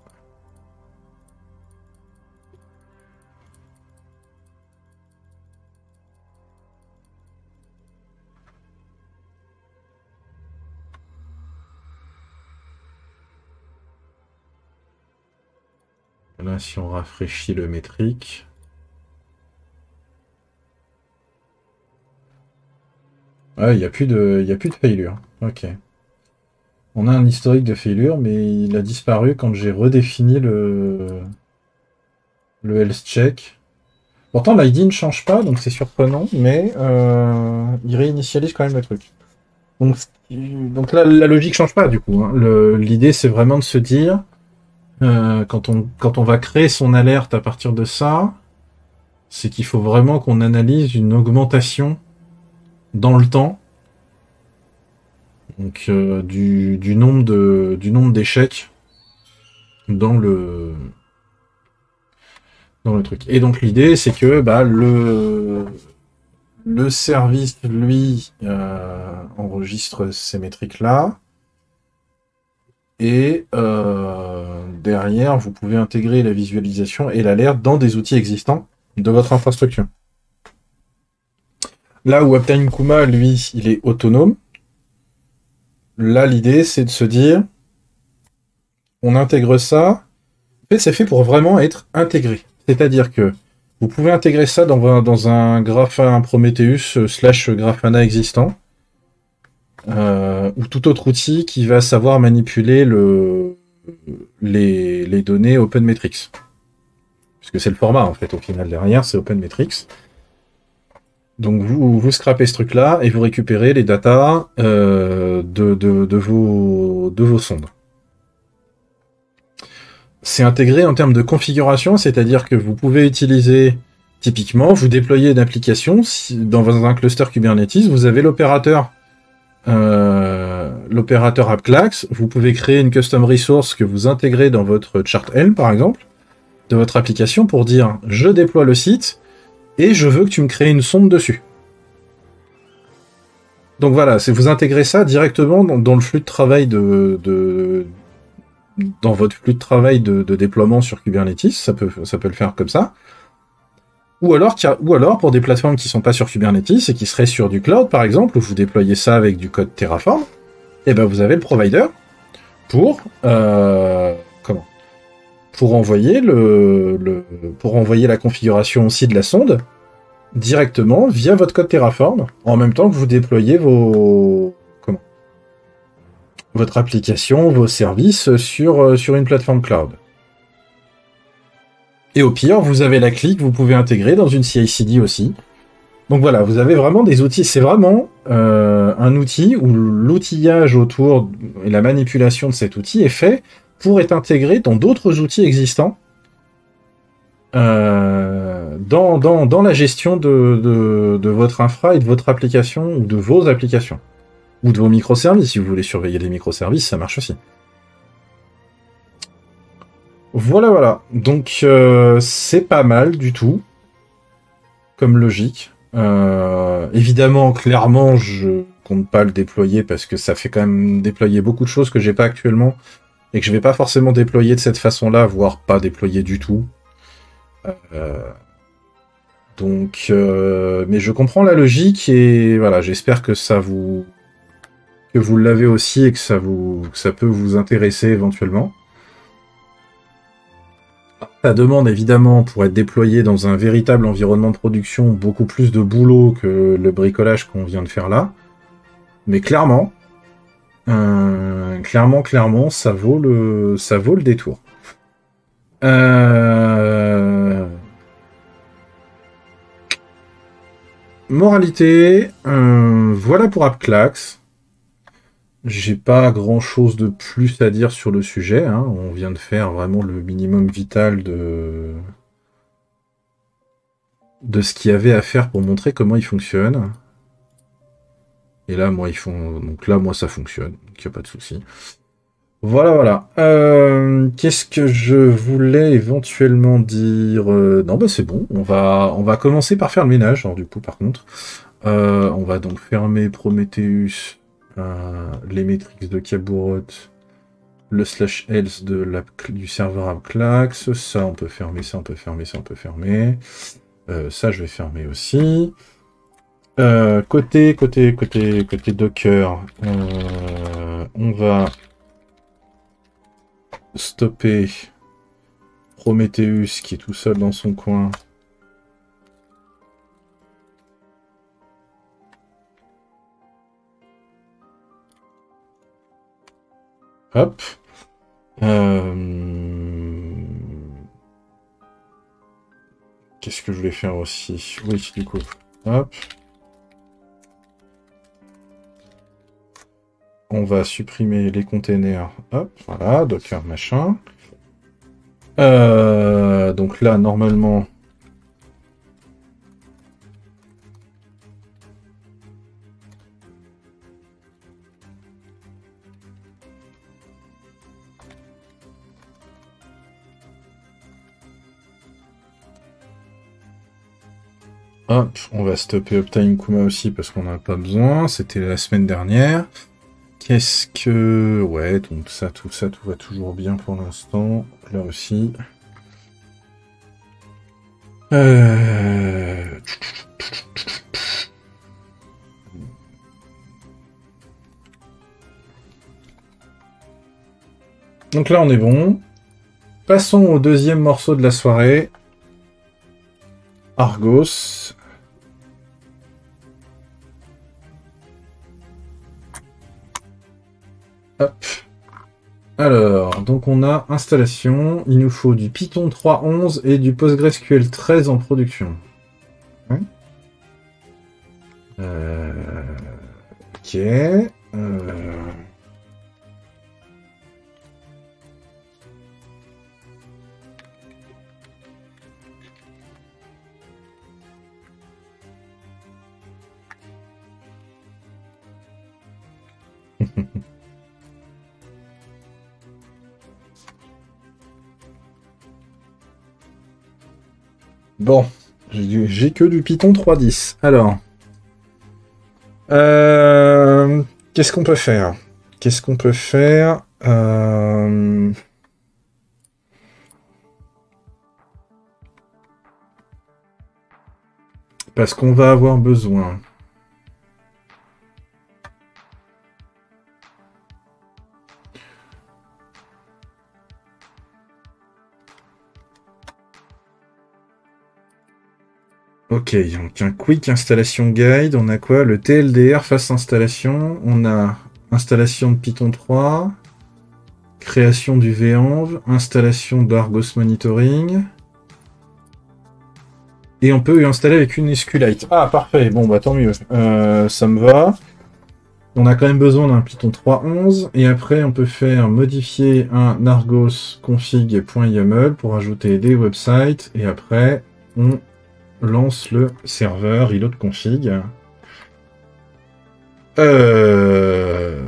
Là, si on rafraîchit le métrique... Ah, il n'y a plus de, il y a plus de failure. Ok. On a un historique de failure, mais il a disparu quand j'ai redéfini le, le health check. Pourtant, l'I D ne change pas, donc c'est surprenant, mais euh, il réinitialise quand même le truc. Donc, donc là, la logique change pas, du coup. Hein. L'idée, c'est vraiment de se dire, euh, quand, on, quand on va créer son alerte à partir de ça, c'est qu'il faut vraiment qu'on analyse une augmentation dans le temps, donc euh, du, du nombre de du nombre d'échecs dans le dans le truc. Et donc l'idée c'est que bah le le service lui euh, enregistre ces métriques là et euh, derrière vous pouvez intégrer la visualisation et l'alerte dans des outils existants de votre infrastructure. Là où Uptime Kuma lui il est autonome. Là, l'idée, c'est de se dire, on intègre ça. En fait, c'est fait pour vraiment être intégré. C'est-à-dire que vous pouvez intégrer ça dans, un, dans un Grafana Prometheus slash Grafana existant, euh, ou tout autre outil qui va savoir manipuler le, les, les données OpenMetrics. Puisque c'est le format, en fait, au final, derrière, c'est OpenMetrics. Donc vous, vous scrapez ce truc-là et vous récupérez les datas euh, de, de, de, vos, de vos sondes. C'est intégré en termes de configuration, c'est-à-dire que vous pouvez utiliser, typiquement, vous déployez une application, si, dans un cluster Kubernetes, vous avez l'opérateur euh, l'opérateur AppClax, vous pouvez créer une custom resource que vous intégrez dans votre chart Helm, par exemple, de votre application pour dire « je déploie le site », et je veux que tu me crées une sonde dessus. Donc voilà, c'est vous intégrez ça directement dans, dans le flux de travail de, de dans votre flux de travail de, de déploiement sur Kubernetes, ça peut ça peut le faire comme ça. Ou alors ou alors pour des plateformes qui sont pas sur Kubernetes et qui seraient sur du cloud par exemple, où vous déployez ça avec du code Terraform, et ben vous avez le provider pour euh, comment pour envoyer le, le pour envoyer la configuration aussi de la sonde directement via votre code Terraform en même temps que vous déployez vos comment votre application, vos services sur sur une plateforme cloud. Et au pire, vous avez la clique, vous pouvez intégrer dans une C I C D aussi. Donc voilà, vous avez vraiment des outils. C'est vraiment euh, un outil où l'outillage autour et la manipulation de cet outil est fait pour être intégré dans d'autres outils existants euh, dans, dans, dans la gestion de, de, de votre infra et de votre application ou de vos applications. Ou de vos microservices. Si vous voulez surveiller les microservices, ça marche aussi. Voilà, voilà. Donc, euh, c'est pas mal du tout comme logique. Euh, évidemment, clairement, je compte pas le déployer parce que ça fait quand même déployer beaucoup de choses que j'ai pas actuellement et que je vais pas forcément déployer de cette façon-là, voire pas déployer du tout. Euh, donc, euh, mais je comprends la logique et voilà, j'espère que ça vous que vous l'avez aussi et que ça vous que ça peut vous intéresser éventuellement. Ça demande évidemment, pour être déployé dans un véritable environnement de production, beaucoup plus de boulot que le bricolage qu'on vient de faire là. Mais clairement, euh, clairement, clairement, ça vaut le, ça vaut le détour. Euh... Moralité, euh, voilà pour AppClax. J'ai pas grand chose de plus à dire sur le sujet, hein. On vient de faire vraiment le minimum vital de... de ce qu'il y avait à faire pour montrer comment il fonctionne. Et là, moi, ils font... Donc là, moi, ça fonctionne, donc il n'y a pas de souci. Voilà, voilà. Euh, Qu'est-ce que je voulais éventuellement dire euh, Non, bah c'est bon. On va, on va commencer par faire le ménage, alors, du coup, par contre. Euh, on va donc fermer Prometheus, euh, les métriques de Kaburot, le slash else de la, du serveur AppClax. Ça, on peut fermer, ça, on peut fermer, ça, on peut fermer. Euh, ça, je vais fermer aussi. Euh, côté, côté, côté, côté Docker, euh, on va stopper Prometheus qui est tout seul dans son coin. Hop. Euh... Qu'est-ce que je voulais faire aussi? Oui, du coup. Hop. On va supprimer les containers. Hop, voilà, Docker machin. Euh, donc là, normalement... Hop, on va stopper Uptime Kuma aussi parce qu'on n'a pas besoin. C'était la semaine dernière. Qu'est-ce que... Ouais, donc ça, tout ça, tout va toujours bien pour l'instant. Là aussi. Euh... Donc là, on est bon. Passons au deuxième morceau de la soirée. Argos. Hop. Alors, donc on a installation. Il nous faut du Python trois point onze et du PostgreSQL treize en production. Hein euh... Ok. Euh... Bon, j'ai que du Python trois point dix. Alors, euh, qu'est-ce qu'on peut faire? Qu'est-ce qu'on peut faire? euh... Parce qu'on va avoir besoin. Ok, donc un quick installation guide, on a quoi? Le T L D R face installation, on a installation de Python trois, création du V env, installation d'Argos Monitoring, et on peut y installer avec une SQLite. Ah parfait, bon bah tant mieux, euh, ça me va. On a quand même besoin d'un Python trois point onze, et après on peut faire modifier un argos config.yaml pour ajouter des websites, et après on lance le serveur reload config. Euh...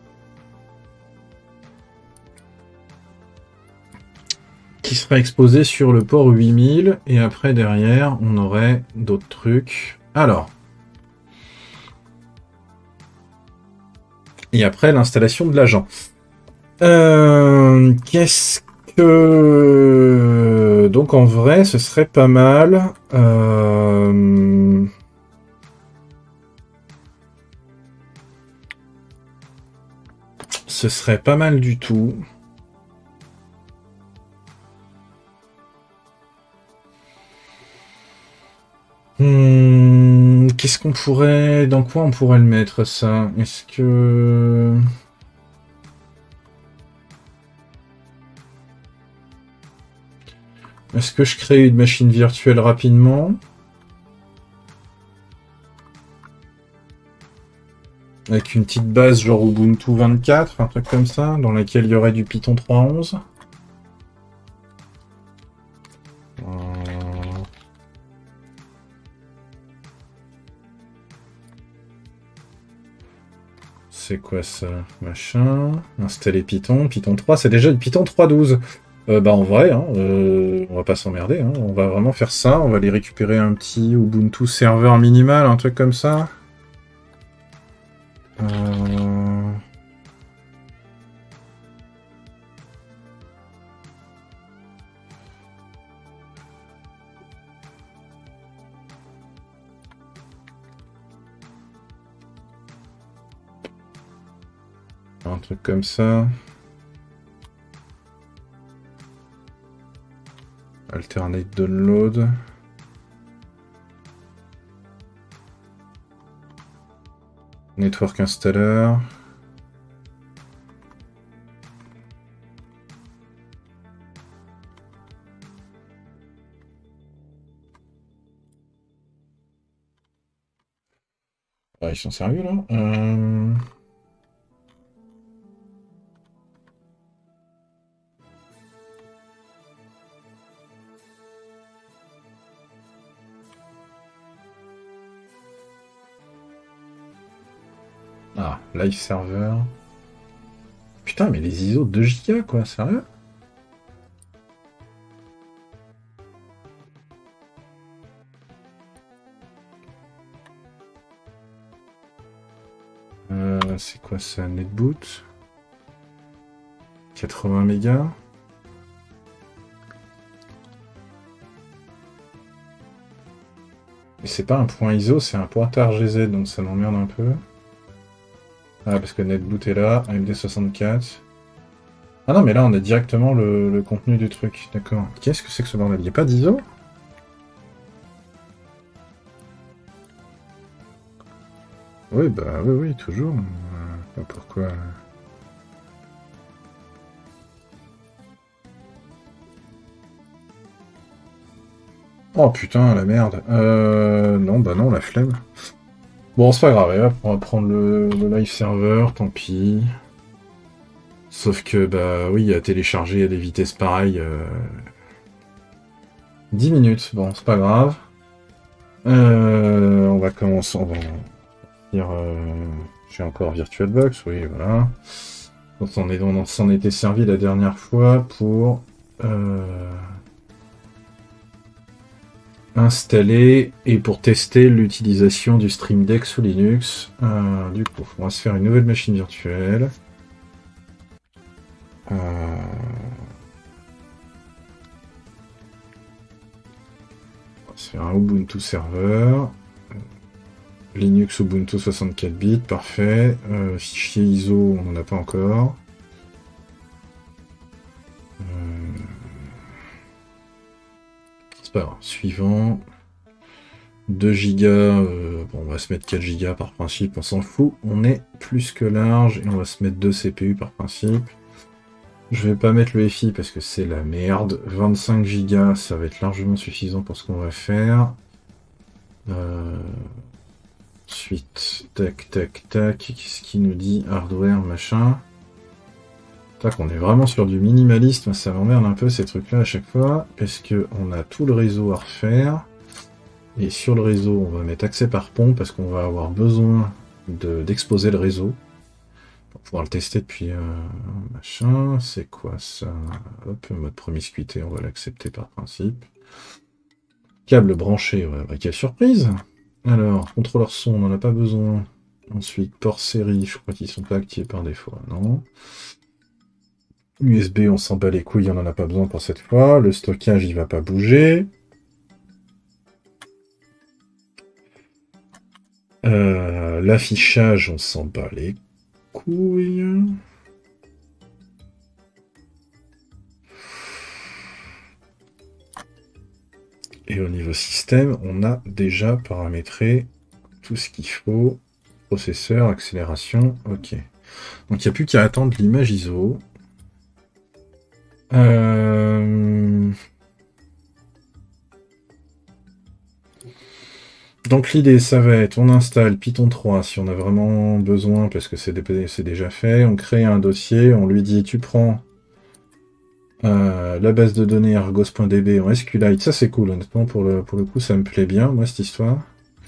Qui sera exposé sur le port huit mille, et après derrière on aurait d'autres trucs. Alors. Et après l'installation de l'agent. Euh... Qu'est-ce que... Donc en vrai ce serait pas mal. Euh... Ce serait pas mal du tout. Hmm, qu'est-ce qu'on pourrait... Dans quoi on pourrait le mettre, ça? Est-ce que... Est-ce que je crée une machine virtuelle rapidement? Avec une petite base genre Ubuntu vingt-quatre, un truc comme ça, dans laquelle il y aurait du Python trois point onze. Euh... C'est quoi ça? Machin. Installer Python. Python trois, c'est déjà du Python trois point douze. Euh, bah en vrai, hein, euh, on va pas s'emmerder. Hein, on va vraiment faire ça. On va aller récupérer un petit Ubuntu serveur minimal, un truc comme ça. Euh... Un truc comme ça. alternate download. Network installer. Ah, ils sont sérieux là euh... Ah, live server. Putain, mais les I S O deux giga quoi, sérieux? Euh, c'est quoi ça? Netboot quatre-vingts mégas. Mais c'est pas un point I S O, c'est un pointeur G Z, donc ça m'emmerde un peu. Ah, parce que Netboot est là, A M D soixante-quatre. Ah non, mais là on a directement le, le contenu du truc, d'accord. Qu'est-ce que c'est que ce bordel? Il n'y a pas d'I S O? Oui, bah oui, oui, toujours. Euh, pourquoi? Oh putain, la merde. Euh, non, bah non, la flemme. Bon, c'est pas grave, hop, on va prendre le, le live server, tant pis. Sauf que, bah oui, à télécharger à des vitesses pareilles... Euh... dix minutes, bon, c'est pas grave. Euh, on va commencer, on va dire... Euh... J'ai encore VirtualBox, oui, voilà. Donc on, est, on s'en était servi la dernière fois pour... Euh... installer et pour tester l'utilisation du Stream Deck sous Linux. Euh, du coup, on va se faire une nouvelle machine virtuelle. Euh... On va se faire un Ubuntu serveur. Linux Ubuntu soixante-quatre bits, parfait. Euh, fichier I S O, on n'en a pas encore. Euh... C'est pas grave. Suivant. deux gigas, euh, bon, on va se mettre quatre gigas par principe, on s'en fout. On est plus que large et on va se mettre deux C P U par principe. Je vais pas mettre le F I parce que c'est la merde. vingt-cinq gigas, ça va être largement suffisant pour ce qu'on va faire. Euh... Ensuite, tac, tac, tac. Qu'est-ce qui nous dit? Hardware, machin. Tac, on est vraiment sur du minimalisme. Ça m'emmerde un peu ces trucs-là à chaque fois. Parce qu'on a tout le réseau à refaire. Et sur le réseau, on va mettre accès par pont parce qu'on va avoir besoin d'exposer de, le réseau. Pour pouvoir le tester depuis euh, machin. C'est quoi ça? Hop, mode promiscuité, on va l'accepter par principe. Câble branché, ouais, bah, quelle surprise! Alors, contrôleur son, on n'en a pas besoin. Ensuite, port série, je crois qu'ils sont pas activés par défaut, non. U S B, on s'en bat les couilles, on n'en a pas besoin pour cette fois. Le stockage, il va pas bouger. Euh, L'affichage, on s'en bat les couilles. Et au niveau système, on a déjà paramétré tout ce qu'il faut. Processeur, accélération, ok. Donc il n'y a plus qu'à attendre l'image I S O. Euh... Donc l'idée, ça va être, on installe Python trois si on a vraiment besoin, parce que c'est déjà fait. On crée un dossier, on lui dit, tu prends euh, la base de données argos.db en SQLite. Ça c'est cool, honnêtement, pour le, pour le coup, ça me plaît bien, moi, cette histoire.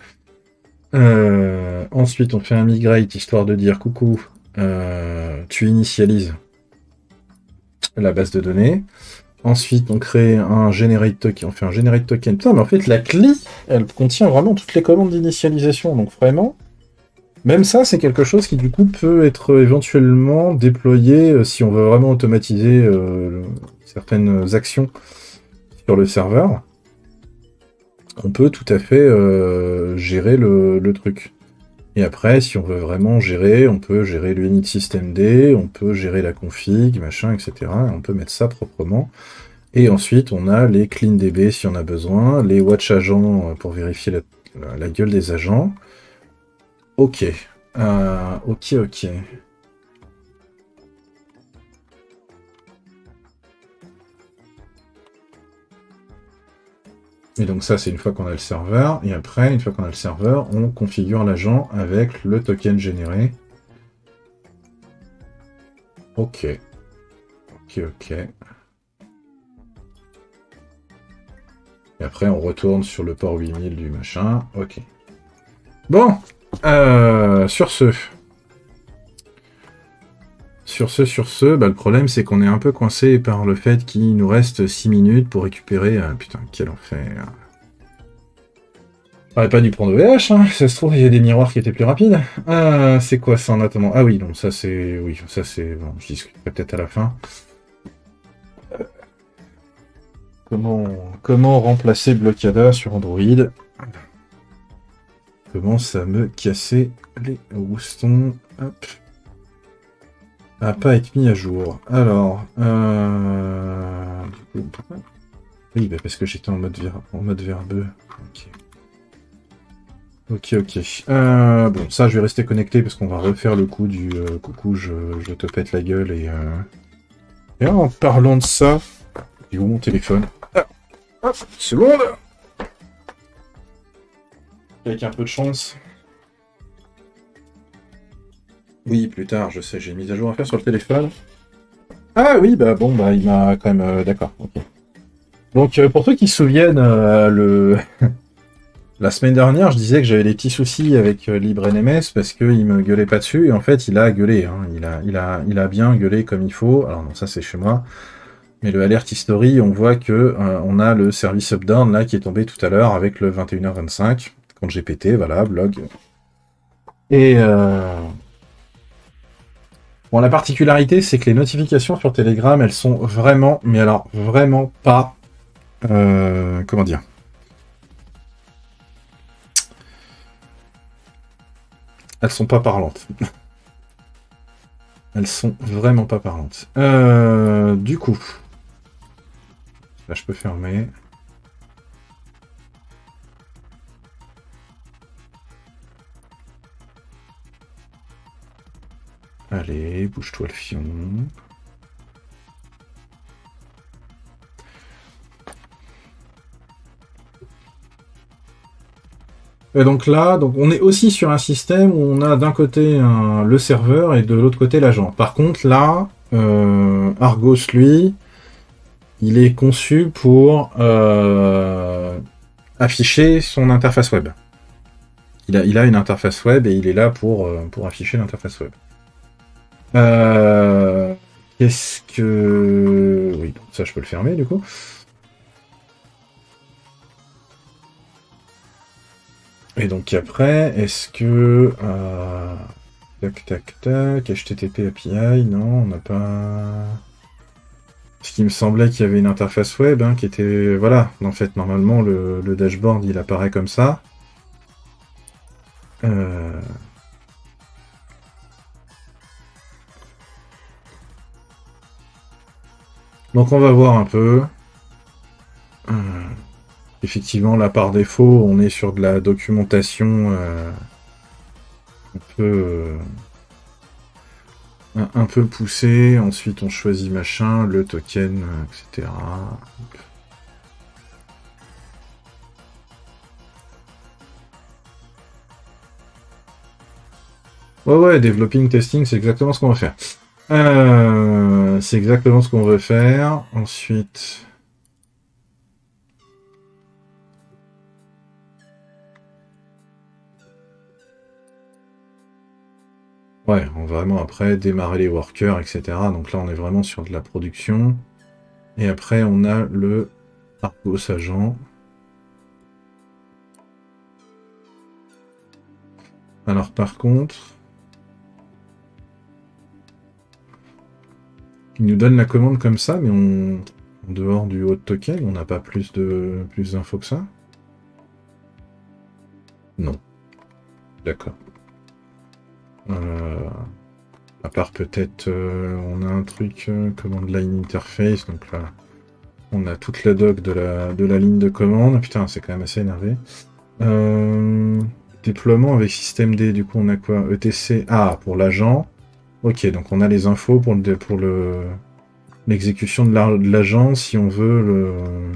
Euh, ensuite, on fait un migrate, histoire de dire, coucou, euh, tu initialises la base de données. Ensuite, on crée un generate token. On fait un generate token. Putain, mais en fait, la clé, elle contient vraiment toutes les commandes d'initialisation. Donc vraiment, même ça, c'est quelque chose qui, du coup, peut être éventuellement déployé euh, si on veut vraiment automatiser euh, certaines actions sur le serveur. On peut tout à fait euh, gérer le, le truc. Et après, si on veut vraiment gérer, on peut gérer l'unit systemd, on peut gérer la config, machin, et cetera. Et on peut mettre ça proprement Et ensuite, on a les CleanDB si on a besoin, les watch agents pour vérifier la, la, la gueule des agents. Ok. Euh, ok, ok. Et donc ça, c'est une fois qu'on a le serveur. Et après, une fois qu'on a le serveur, on configure l'agent avec le token généré. Ok. Ok, ok. Et après, on retourne sur le port huit mille du machin. Ok. Bon. Euh, sur ce. Sur ce, sur ce, bah, le problème, c'est qu'on est un peu coincé par le fait qu'il nous reste six minutes pour récupérer... Euh, putain, quel enfer. J'aurais pas dû prendre V H, hein. Ça se trouve, il y a des miroirs qui étaient plus rapides. Euh, c'est quoi ça en attendant? Ah oui, non, ça c'est... Oui, ça c'est... Bon, je discuterai peut-être à la fin. Euh, comment... Comment remplacer Blockada sur Android? Commence à me casser les roustons. Hop. À pas être mis à jour. Alors... Euh... Oui, bah parce que j'étais en mode, ver... en mode verbeux. Ok. Ok, ok. Euh, bon, ça, je vais rester connecté parce qu'on va refaire le coup du euh, coucou, je, je te pète la gueule. Et, euh... et en parlant de ça, il est où mon téléphone? Ah, ah, seconde. Avec un peu de chance. Oui, plus tard, je sais, j'ai une mise à jour à faire sur le téléphone. Ah oui, bah bon, bah il m'a quand même... Euh, D'accord, ok. Donc, euh, pour ceux qui se souviennent, euh, le... La semaine dernière, je disais que j'avais des petits soucis avec euh, LibreNMS parce qu'il me gueulait pas dessus, et en fait, il a gueulé. Hein. Il, a, il, a, il a bien gueulé comme il faut. Alors non, ça c'est chez moi. Mais le Alert History, on voit que euh, on a le service updown là qui est tombé tout à l'heure avec le vingt et une heures vingt-cinq, quand j'ai pété, voilà, blog. Et euh... bon, la particularité, c'est que les notifications sur Telegram, elles sont vraiment, mais alors vraiment pas... Euh... Comment dire? Elles sont pas parlantes. Elles sont vraiment pas parlantes. Euh, du coup, là je peux fermer. Allez, bouge-toi le fion. Et donc là, donc on est aussi sur un système où on a d'un côté un, le serveur et de l'autre côté l'agent. Par contre, là, euh, Argos, lui, il est conçu pour euh, afficher son interface web. Il a, il a une interface web et il est là pour, euh, pour afficher l'interface web. Euh, Qu'est-ce que... Oui, ça je peux le fermer du coup. Et donc après, est-ce que... Euh... Tac, tac, tac, H T T P A P I, non, on n'a pas... Ce qui me semblait qu'il y avait une interface web, hein, qui était... Voilà, en fait, normalement, le, le dashboard, il apparaît comme ça. Euh... Donc on va voir un peu. Euh... Effectivement, là, par défaut, on est sur de la documentation euh... un peu... Euh... Un, un peu poussée. Ensuite, on choisit machin, le token, et cetera. Ouais, ouais, developing, testing, c'est exactement ce qu'on va faire. Euh, c'est exactement ce qu'on veut faire. Ensuite... Ouais, on va vraiment après démarrer les workers, et cetera. Donc là, on est vraiment sur de la production. Et après, on a le Argos agent. Alors par contre... Il nous donne la commande comme ça, mais on... en dehors du hot token, on n'a pas plus de plus d'infos que ça? Non. D'accord. Euh... À part peut-être, euh, on a un truc, euh, command line interface, donc là... On a toute la doc de la, de la ligne de commande. Putain, c'est quand même assez énervé. Euh, déploiement avec système D, du coup on a quoi? E T C. Ah, pour l'agent. Ok, donc on a les infos pour le pour le l'exécution de l'agent si on veut le.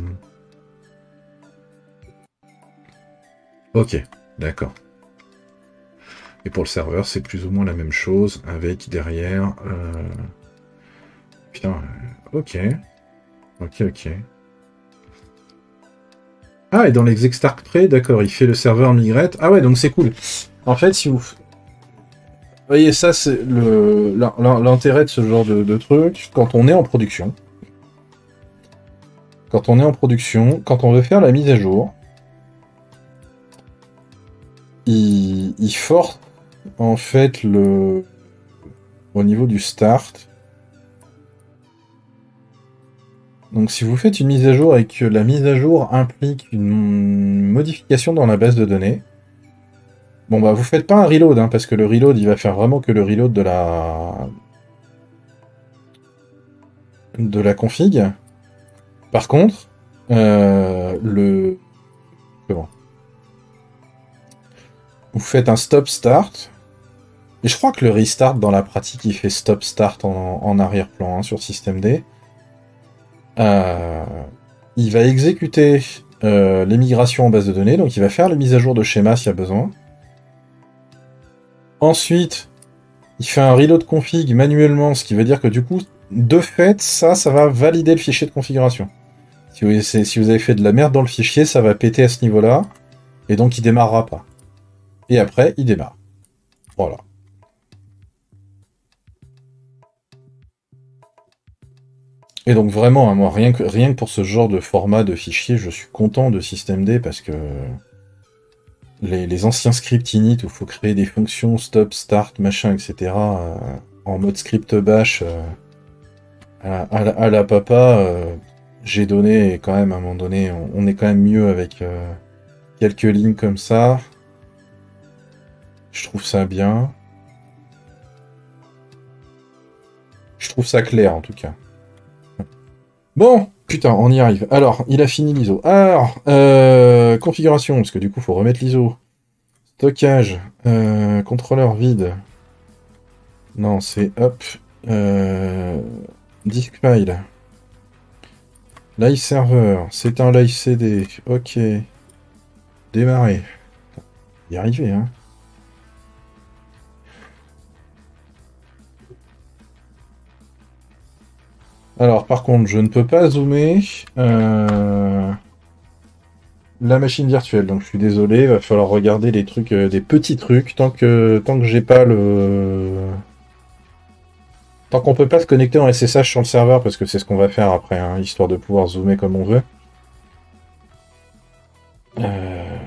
Ok, d'accord. Et pour le serveur, c'est plus ou moins la même chose avec derrière. Euh... Putain, euh, ok. Ok, ok. Ah, et dans l'exec start près, d'accord, il fait le serveur migrate. Ah ouais, donc c'est cool. En fait, si vous. Vous voyez, ça, c'est le l'intérêt de ce genre de, de truc. Quand on est en production, quand on est en production, quand on veut faire la mise à jour, il, il force en fait le au niveau du start. Donc si vous faites une mise à jour et que la mise à jour implique une modification dans la base de données, bon bah vous faites pas un reload, hein, parce que le reload il va faire vraiment que le reload de la de la config. Par contre, euh, le comment vous faites un stop start. Et je crois que le restart dans la pratique il fait stop start en, en arrière-plan, hein, sur système D. Euh, il va exécuter euh, les migrations en base de données, donc il va faire les mises à jour de schéma s'il y a besoin. Ensuite, il fait un reload config manuellement, ce qui veut dire que du coup, de fait, ça, ça va valider le fichier de configuration. Si vous, si vous avez fait de la merde dans le fichier, ça va péter à ce niveau-là, et donc il démarrera pas. Et après, il démarre. Voilà. Et donc vraiment, hein, moi, rien que, rien que pour ce genre de format de fichier, je suis content de systemd parce que les, les anciens scripts init où il faut créer des fonctions stop, start, machin, et cetera euh, en mode script bash euh, à, à, la, à, la papa, euh, j'ai donné et quand même à un moment donné, on, on est quand même mieux avec euh, quelques lignes comme ça. Je trouve ça bien. Je trouve ça clair en tout cas. Bon, putain, on y arrive. Alors, il a fini l'I S O. Alors, euh, configuration, parce que du coup, il faut remettre l'I S O. Stockage, euh, contrôleur vide. Non, c'est hop. Euh, disk file. Live server, c'est un live C D. Ok. Démarrer. Y arriver, hein. Alors, par contre, je ne peux pas zoomer euh, la machine virtuelle, donc je suis désolé, il va falloir regarder les trucs, euh, des petits trucs, tant que tant que j'ai pas le... Tant qu'on peut pas se connecter en S S H sur le serveur, parce que c'est ce qu'on va faire après, hein, histoire de pouvoir zoomer comme on veut. Euh...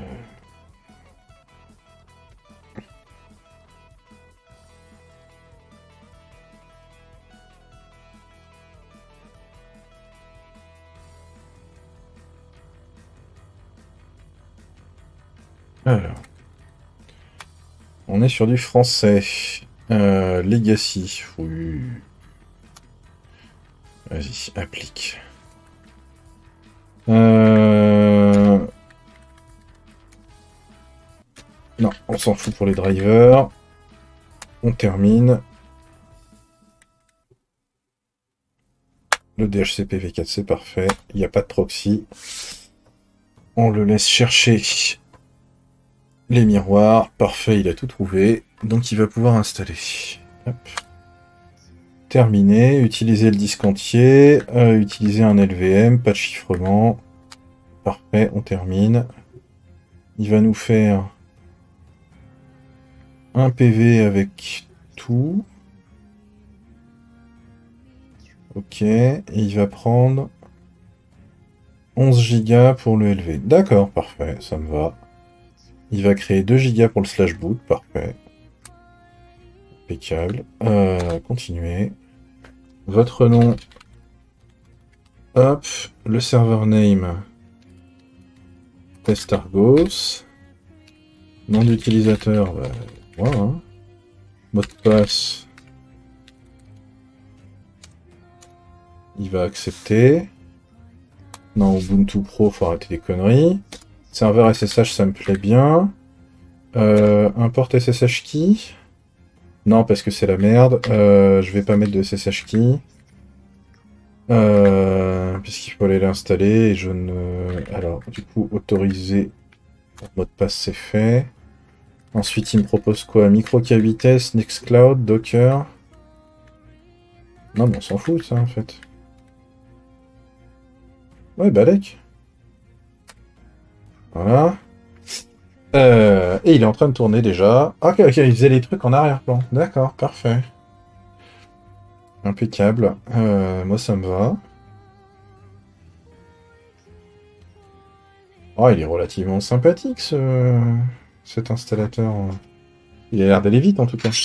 Alors... On est sur du français. Euh, Legacy. Oui. Vas-y, applique. Euh... Non, on s'en fout pour les drivers. On termine. Le D H C P v quatre, c'est parfait. Il n'y a pas de proxy. On le laisse chercher les miroirs. Parfait, il a tout trouvé. Donc il va pouvoir installer. Hop. Terminé. Utiliser le disque entier. Euh, utiliser un L V M. Pas de chiffrement. Parfait, on termine. Il va nous faire un P V avec tout. Ok. Et il va prendre onze gigas pour le L V. D'accord, parfait, ça me va. Il va créer deux gigas pour le slash boot, parfait. Impeccable. Euh, continuez. Votre nom. Hop. Le server name. Test Argos. Nom d'utilisateur. Bah, voilà. Hein. Mot de passe. Il va accepter. Non, Ubuntu Pro, faut arrêter les conneries. Serveur S S H, ça me plaît bien. Euh, import S S H key. Non, parce que c'est la merde. Euh, je vais pas mettre de S S H key. Euh, puisqu'il faut aller l'installer. Et je ne... Alors, du coup, autoriser. Mot de passe, c'est fait. Ensuite, il me propose quoi? Micro K vitesse, Nextcloud, Docker. Non, mais on s'en fout, ça, en fait. Ouais, Balek. Voilà. Euh, et il est en train de tourner déjà. Ok, ok, il faisait les trucs en arrière-plan. D'accord, parfait. Impeccable. Euh, moi, ça me va. Oh, il est relativement sympathique, ce... cet installateur. Il a l'air d'aller vite, en tout cas.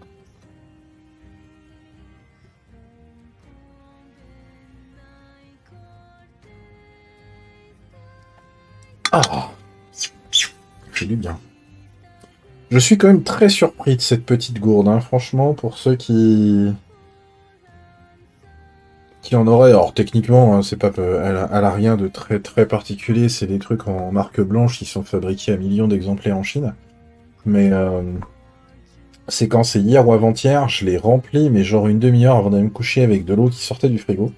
Ah, fait du bien. Je suis quand même très surpris de cette petite gourde, hein. Franchement, pour ceux qui... qui en auraient. Alors, techniquement, hein, c'est pas... Elle a, elle a rien de très très particulier. C'est des trucs en marque blanche qui sont fabriqués à millions d'exemplaires en Chine. Mais... Euh... C'est quand c'est hier ou avant-hier, je l'ai rempli, mais genre une demi-heure avant d'aller me coucher avec de l'eau qui sortait du frigo.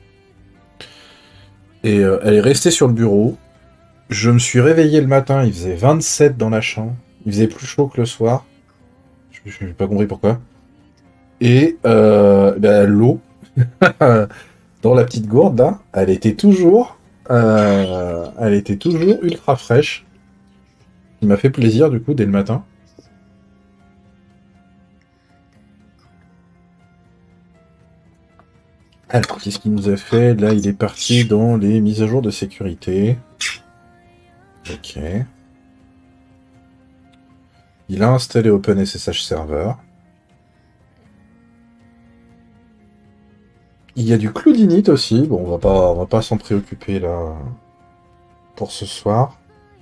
Et euh, elle est restée sur le bureau. Je me suis réveillé le matin, il faisait vingt-sept dans la chambre. Il faisait plus chaud que le soir. Je n'ai pas compris pourquoi. Et euh, bah, l'eau, dans la petite gourde, là, elle était toujours, euh, elle était toujours ultra fraîche. Il m'a fait plaisir, du coup, dès le matin. Alors, qu'est-ce qu'il nous a fait? Là, il est parti dans les mises à jour de sécurité. Ok. Il a installé OpenSSH Server. Il y a du Cloudinit aussi. Bon, on va pas, on va pas s'en préoccuper là pour ce soir.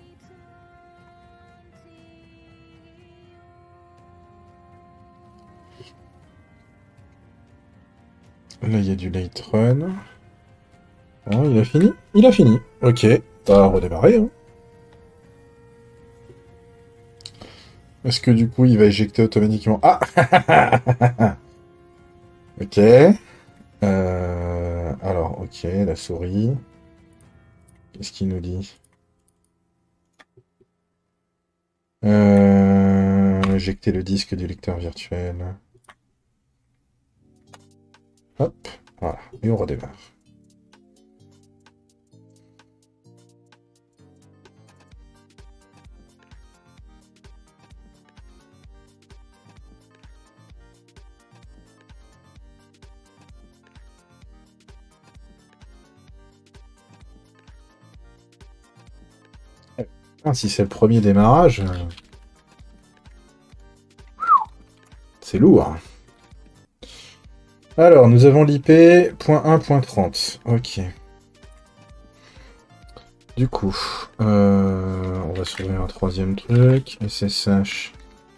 Là, il y a du Lightrun. Ah, il a fini? Il a fini. Ok. On va redémarrer. Hein. Est-ce que du coup, il va éjecter automatiquement? Ah. Ok. Euh, alors, ok, la souris. Qu'est-ce qu'il nous dit? euh... Éjecter le disque du lecteur virtuel. Hop, voilà, et on redémarre. Ah, si c'est le premier démarrage, c'est lourd. Alors, nous avons l'I P point un point trente. Ok. Du coup, euh, on va s'ouvrir un troisième truc. S S H.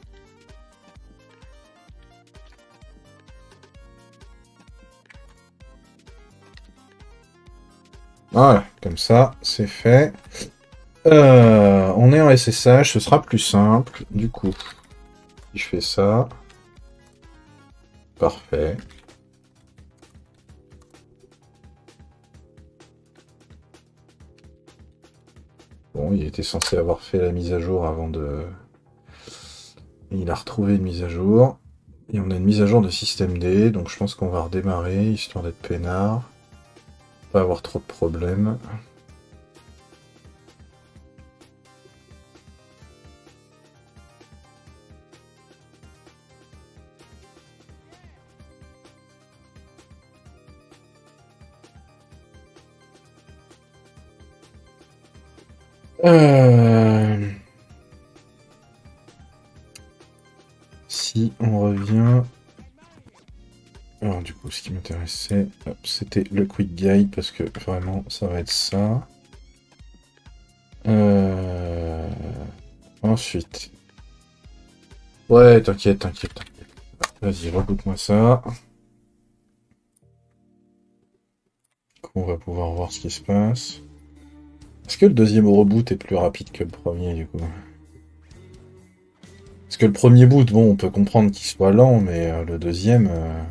Voilà, comme ça, c'est fait. Euh, on est en S S H, ce sera plus simple. Du coup, si je fais ça. Parfait. Bon, il était censé avoir fait la mise à jour avant de... Il a retrouvé une mise à jour. Et on a une mise à jour de système D, donc je pense qu'on va redémarrer, histoire d'être peinard. Pas avoir trop de problèmes. Euh... Si on revient... Alors du coup, ce qui m'intéressait, c'était le quick guide, parce que vraiment, ça va être ça. Euh... Ensuite... Ouais, t'inquiète, t'inquiète, t'inquiète. Vas-y, reboot-moi ça. On va pouvoir voir ce qui se passe. Est-ce que le deuxième reboot est plus rapide que le premier, du coup? Parce que le premier boot, bon, on peut comprendre qu'il soit lent, mais euh, le deuxième... Euh...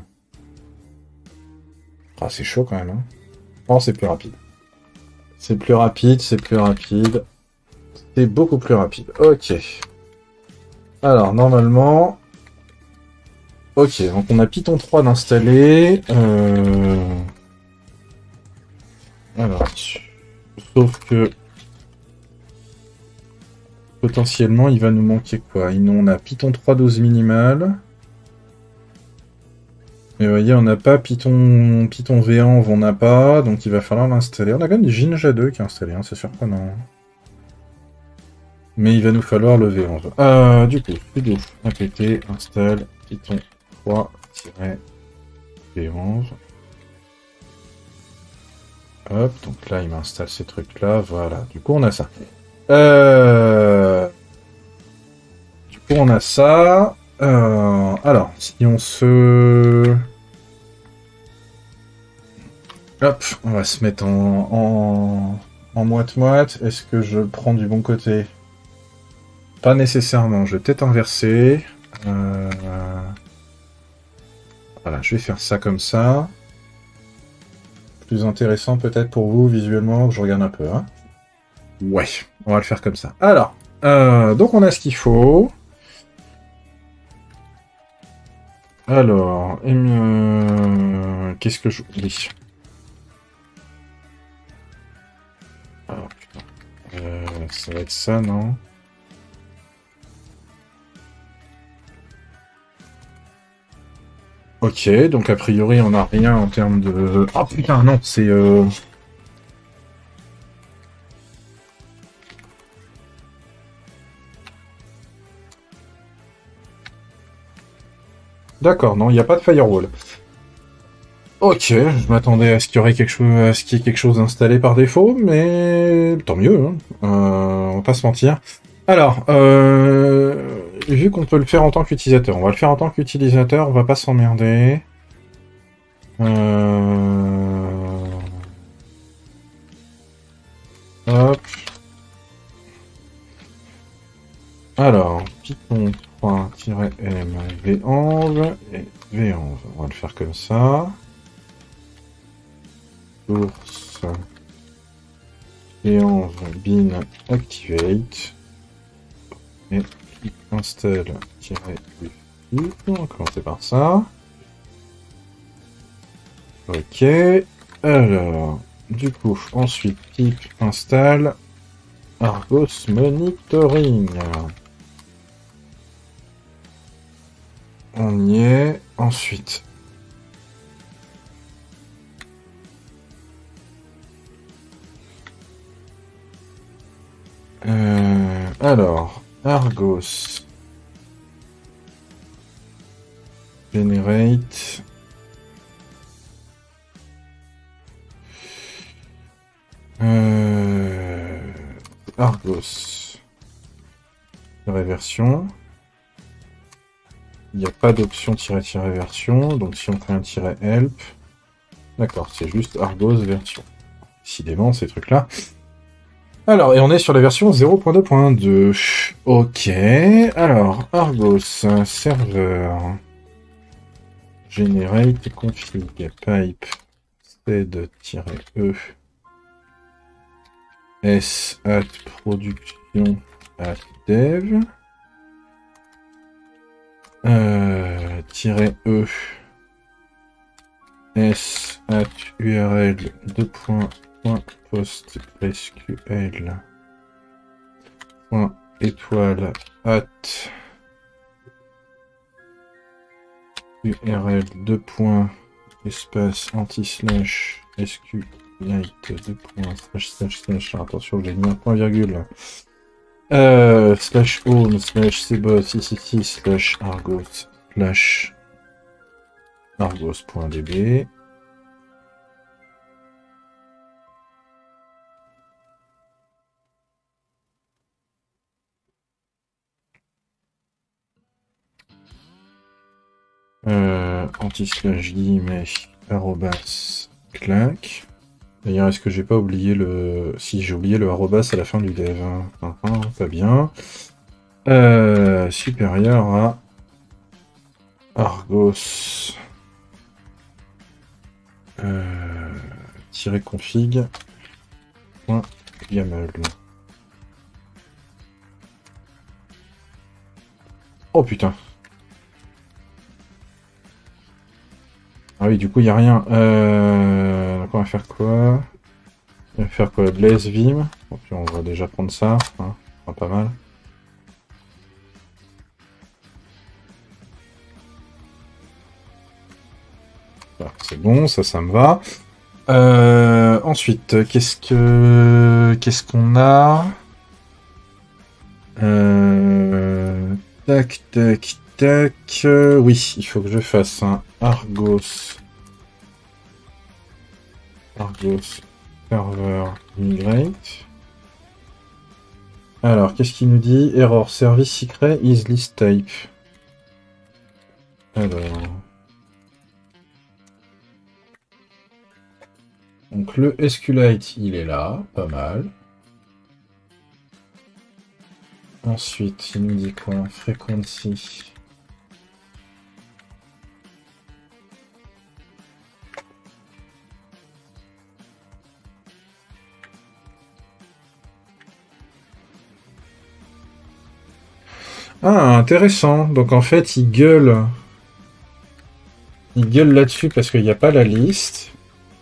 Ah, c'est chaud quand même, hein. Oh, c'est plus rapide. C'est plus rapide, c'est plus rapide. C'est beaucoup plus rapide. Ok. Alors, normalement... Ok, donc on a Python trois d'installer. Euh... Alors, sauf que... Potentiellement, il va nous manquer quoi? Nous, on a Python trois douze minimal. Mais vous voyez, on n'a pas Python... Python V onze, on n'a pas, donc il va falloir l'installer. On a quand même du Jinja deux qui est installé, hein, c'est surprenant. Mais il va nous falloir le V onze. Euh, du coup, sudo apt install Python trois V onze. Hop, donc là, il m'installe ces trucs-là, voilà. Du coup, on a ça. Euh... Du coup, on a ça. Euh... Alors, si on se... Hop, on va se mettre en, en, en moite-moite. Est-ce que je prends du bon côté? Pas nécessairement, je vais peut-être inverser. Euh... Voilà, je vais faire ça comme ça. Plus intéressant peut-être pour vous visuellement, je regarde un peu. Hein. Ouais, on va le faire comme ça. Alors, euh, donc on a ce qu'il faut. Alors, euh, qu'est-ce que je... Oui. Alors, putain. Euh, ça va être ça, non? Ok, donc a priori on n'a rien en termes de... Oh putain, non, c'est... Euh... D'accord, non, il n'y a pas de firewall. Ok, je m'attendais à ce qu'il y aurait quelque chose, à ce qu'il y ait quelque chose installé par défaut, mais tant mieux, hein. Euh, on va pas se mentir. Alors, euh... vu qu'on peut le faire en tant qu'utilisateur, on va le faire en tant qu'utilisateur, on va pas s'emmerder. Euh... Hop. Alors, Python trois-m V onze et V onze. On va le faire comme ça. Source V onze bin activate et install-u. On va commencer par ça. Ok. Alors, du coup, ensuite, pip install Argos monitoring. On y est. Ensuite. Euh, alors, Argos. Generate. Euh, Argos. Version. Il n'y a pas d'option tiret-tiret version, donc si on fait un tiret help, d'accord, c'est juste Argos version. Décidément, ces trucs-là. Alors, et on est sur la version zéro point deux point deux. Ok, alors, Argos, serveur, generate, config, pipe, sed-e, s at production at dev, euh, -e, s at url deux points postgresql point étoile at url deux points espace anti slash sqlite deux points slash slash slash attention j'ai mis un point virgule euh, slash home slash cbos ici slash argos slash argos.db. Euh, anti-slash guillemets arrobas clac. D'ailleurs, est-ce que j'ai pas oublié le... Si, j'ai oublié le arrobas à la fin du dev. Hein. Pas bien. Euh, supérieur à Argos. Euh, tirer config. Point YAML. Oh putain. Ah oui, du coup, il n'y a rien. Euh... Donc on va faire quoi? On va faire quoi? Blaze Vim. Bon, puis on va déjà prendre ça. Hein. Enfin, pas mal. Voilà, c'est bon, ça, ça me va. Euh, ensuite, qu'est-ce que qu'est-ce qu'on a? euh... Tac, tac, tac. Euh, oui, il faut que je fasse un Argos. Argos server migrate. Alors, qu'est-ce qu'il nous dit? Error service secret is list type. Alors. Donc le SQLite, il est là, pas mal. Ensuite, il nous dit quoi? Frequency. Ah, intéressant. Donc en fait, il gueule. Il gueule là-dessus parce qu'il n'y a pas la liste.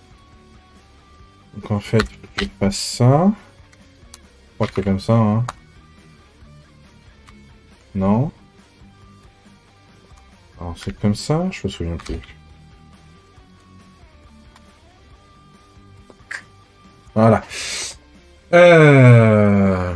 Donc en fait, je passe ça. Je crois que c'est comme ça, hein. Non. Alors c'est comme ça, je me souviens plus. Voilà. Euh...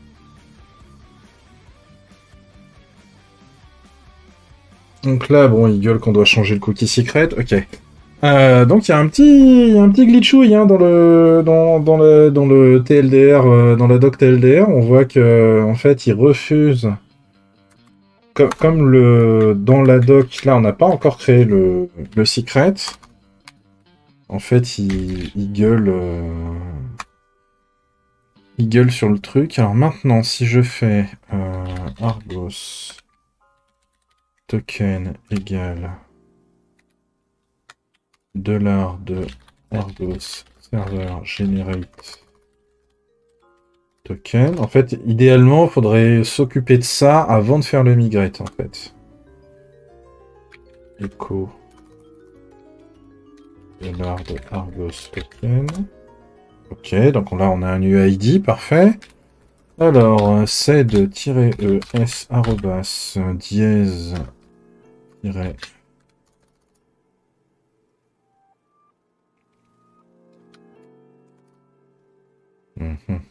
Donc là, bon, il gueule qu'on doit changer le cookie secret. Ok. Euh, donc il y a un petit, un petit glitchouille hein, dans le, dans, dans le, dans le T L D R, euh, dans la doc T L D R. On voit que en fait, il refuse. Comme, comme le, dans la doc, là, on n'a pas encore créé le, le secret. En fait, il, il gueule, euh, il gueule sur le truc. Alors maintenant, si je fais euh, Argos token égale dollar de Argos server generate token. En fait, idéalement, il faudrait s'occuper de ça avant de faire le migrate, en fait. Echo dollar de Argos token. Ok, donc là, on a un U I D, parfait. Alors, sed-e s arrobas dièse Mm-hmm.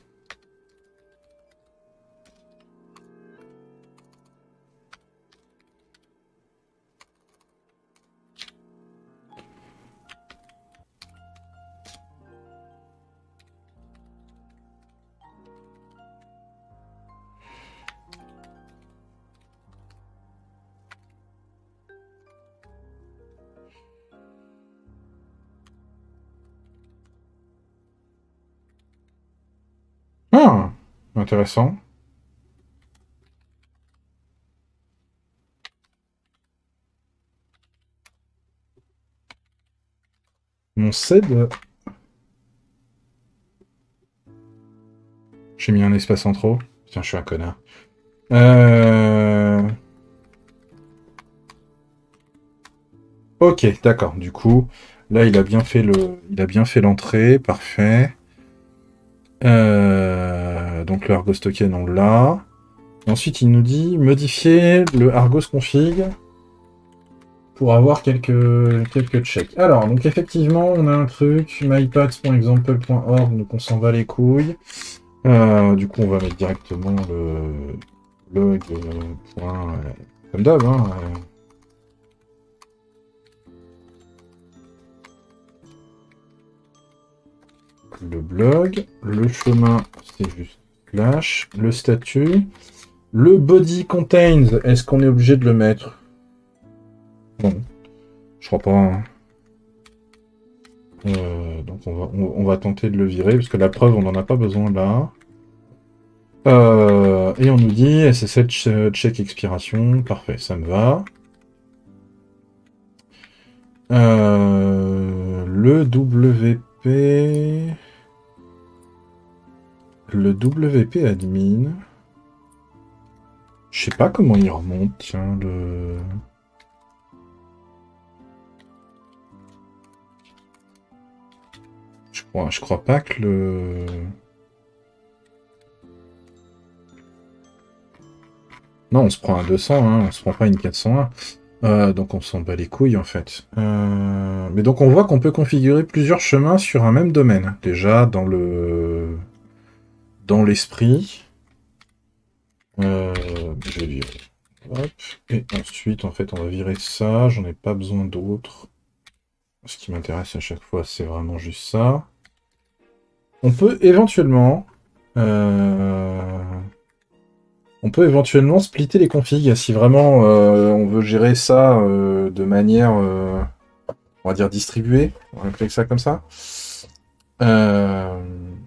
Ah, intéressant. Mon sed... J'ai mis un espace en trop. Tiens, je suis un connard. Euh... Ok, d'accord. Du coup, là, il a bien fait le, il a bien fait l'entrée, parfait. Euh... Donc le Argos token, on l'a. Ensuite, il nous dit modifier le Argos config pour avoir quelques quelques checks. Alors, donc effectivement, on a un truc mypads.example.org, donc on s'en va les couilles. Euh, du coup, on va mettre directement le log euh, point, euh, comme d'hab, hein. Euh, le blog, le chemin, c'est juste slash, le statut, le body contains, est-ce qu'on est obligé de le mettre? Bon, je crois pas. Hein. Euh, donc on va, on, on va tenter de le virer, parce que la preuve, on n'en a pas besoin là. Euh, et on nous dit S S L ch- check expiration. Parfait, ça me va. Euh, le W P... Le W P admin... Je sais pas comment il remonte, tiens, le... Je crois, je crois pas que le... Non, on se prend un deux cents, hein, on se prend pas une quatre cent un. Euh, donc on s'en bat les couilles, en fait. Euh, Mais donc on voit qu'on peut configurer plusieurs chemins sur un même domaine. Déjà, dans le... Dans l'esprit... Euh... Je vais virer. Hop. Et ensuite, en fait, on va virer ça. J'en ai pas besoin d'autres. Ce qui m'intéresse à chaque fois, c'est vraiment juste ça. On peut éventuellement... euh, On peut éventuellement splitter les configs si vraiment euh, on veut gérer ça euh, de manière, euh, on va dire, distribuée. On va appeler ça comme ça. Euh,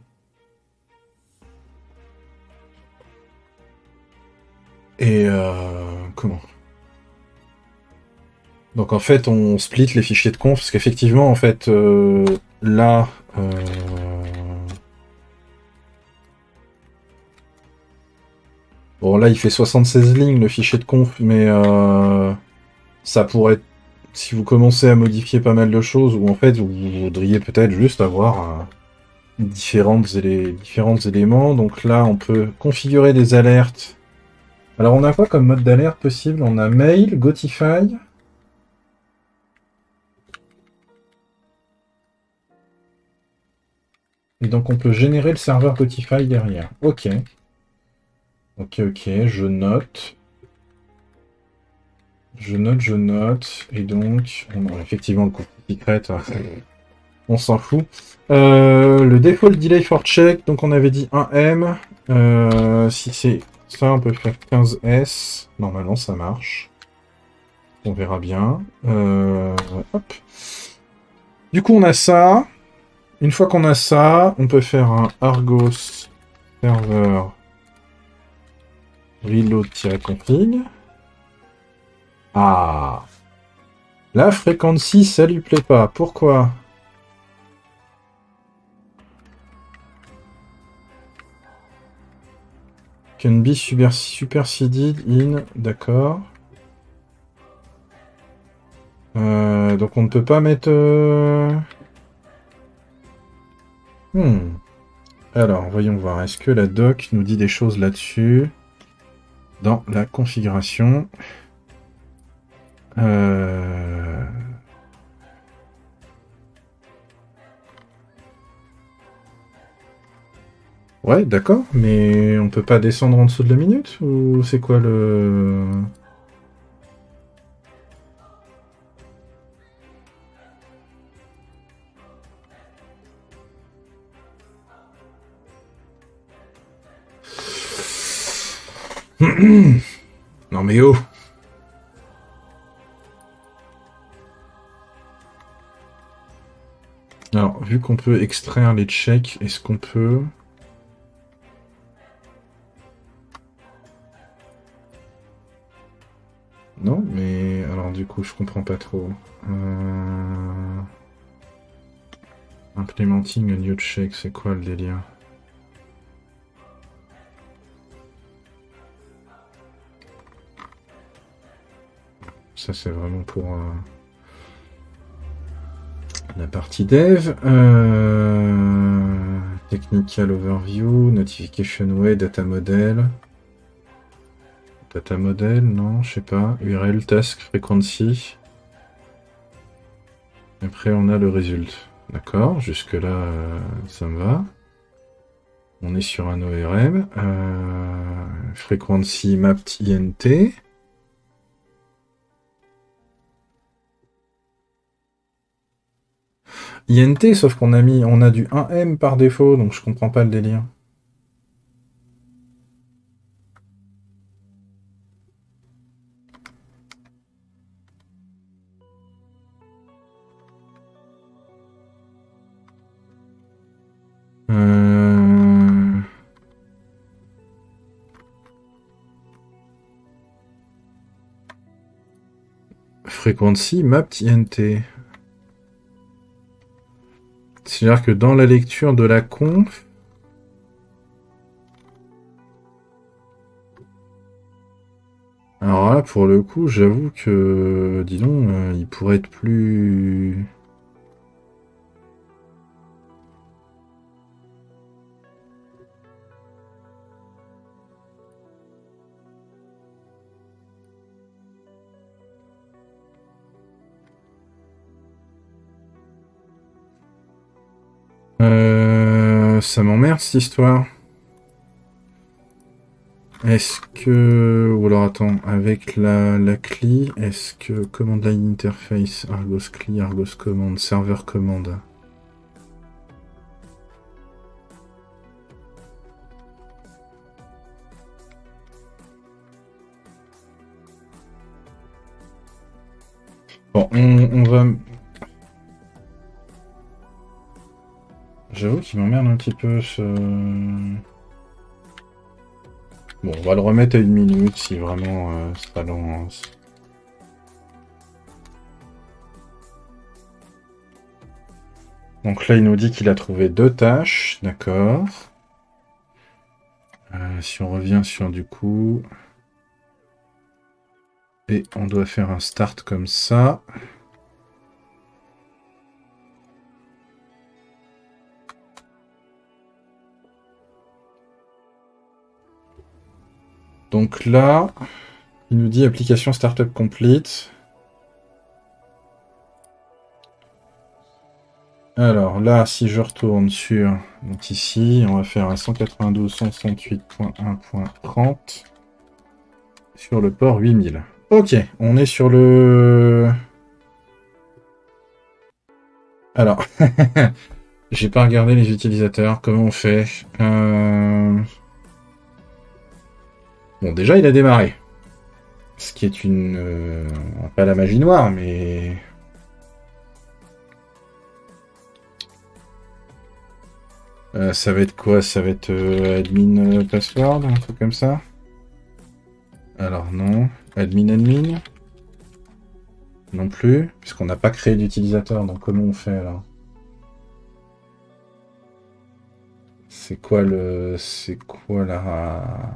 Et euh, comment? Donc en fait, on split les fichiers de conf, parce qu'effectivement, en fait, euh, là... euh, Bon, là, il fait soixante-seize lignes, le fichier de conf, mais euh, ça pourrait être... Si vous commencez à modifier pas mal de choses, ou en fait, vous voudriez peut-être juste avoir... euh, différentes élé- différents éléments. Donc là, on peut configurer des alertes. Alors, on a quoi comme mode d'alerte possible? On a mail, Gotify. Et donc, on peut générer le serveur Gotify derrière. Ok. Ok, ok, je note. Je note, je note. Et donc, on a effectivement le cookie secret, hein, on s'en fout. Euh, le default delay for check, donc on avait dit un M. Euh, si c'est ça, on peut faire quinze S. Normalement, ça marche. On verra bien. Euh, hop. Du coup, on a ça. Une fois qu'on a ça, on peut faire un Argos server reload-config. Ah, la frequency, ça lui plaît pas. Pourquoi? Can be super, superseded in... D'accord. Euh, donc on ne peut pas mettre... euh, Hmm. Alors, voyons voir. Est-ce que la doc nous dit des choses là-dessus? Dans la configuration. Euh... Ouais, d'accord, mais on peut pas descendre en dessous de la minute? Ou c'est quoi le... Non mais oh! Alors, vu qu'on peut extraire les checks, est-ce qu'on peut... Non, mais... Alors du coup, je comprends pas trop. Euh... Implementing a new check, c'est quoi le délire? Ça, c'est vraiment pour euh, la partie dev. Euh... Technical overview, notification way, data model. Data model, non, je sais pas. U R L, task, frequency. Après, on a le résultat. D'accord, jusque-là, euh, ça me va. On est sur un O R M. Euh, frequency mapped I N T. I N T, sauf qu'on a mis, on a du un M par défaut, donc je comprends pas le délire. frequency map T N T. C'est-à-dire que dans la lecture de la conf, alors là, pour le coup, j'avoue que, dis donc, euh, il pourrait être plus... Euh, ça m'emmerde cette histoire. Est-ce que... Ou alors attends, avec la, la C L I, est-ce que... Command line interface, Argos C L I, Argos command, serveur commande. Bon, on, on va... J'avoue qu'il m'emmerde un petit peu ce... Bon, on va le remettre à une minute si vraiment euh, ça lance. Donc là, il nous dit qu'il a trouvé deux tâches, d'accord. Euh, si on revient sur du coup... Et on doit faire un start comme ça. Donc là, il nous dit application startup complete. Alors là, si je retourne sur... Donc ici, on va faire un cent quatre-vingt-douze cent soixante-huit point un point trente sur le port huit mille. Ok, on est sur le... Alors, j'ai pas regardé les utilisateurs, comment on fait euh... Bon, déjà, il a démarré. Ce qui est une... Euh... Pas la magie noire, mais... Euh, ça va être quoi? Ça va être euh, admin euh, password, un truc comme ça? Alors non. Admin admin? Non plus, puisqu'on n'a pas créé d'utilisateur, donc comment on fait alors? C'est quoi le... C'est quoi la...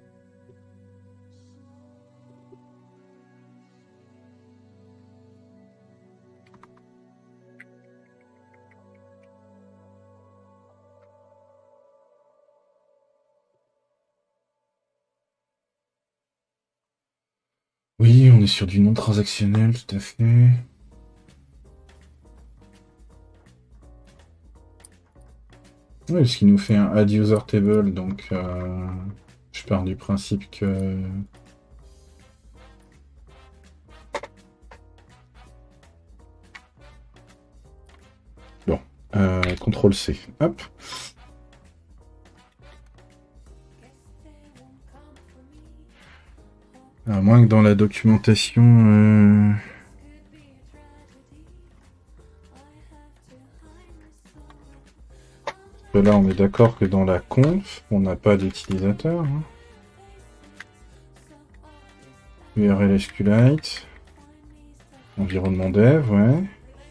Oui, on est sur du non transactionnel, tout à fait. Oui, ce qui nous fait un add user table, donc euh, je pars du principe que... Bon, euh, contrôle C, hop. À moins que dans la documentation... Euh... Là, on est d'accord que dans la conf, on n'a pas d'utilisateur. Hein. U R L SQLite. Environnement dev, ouais.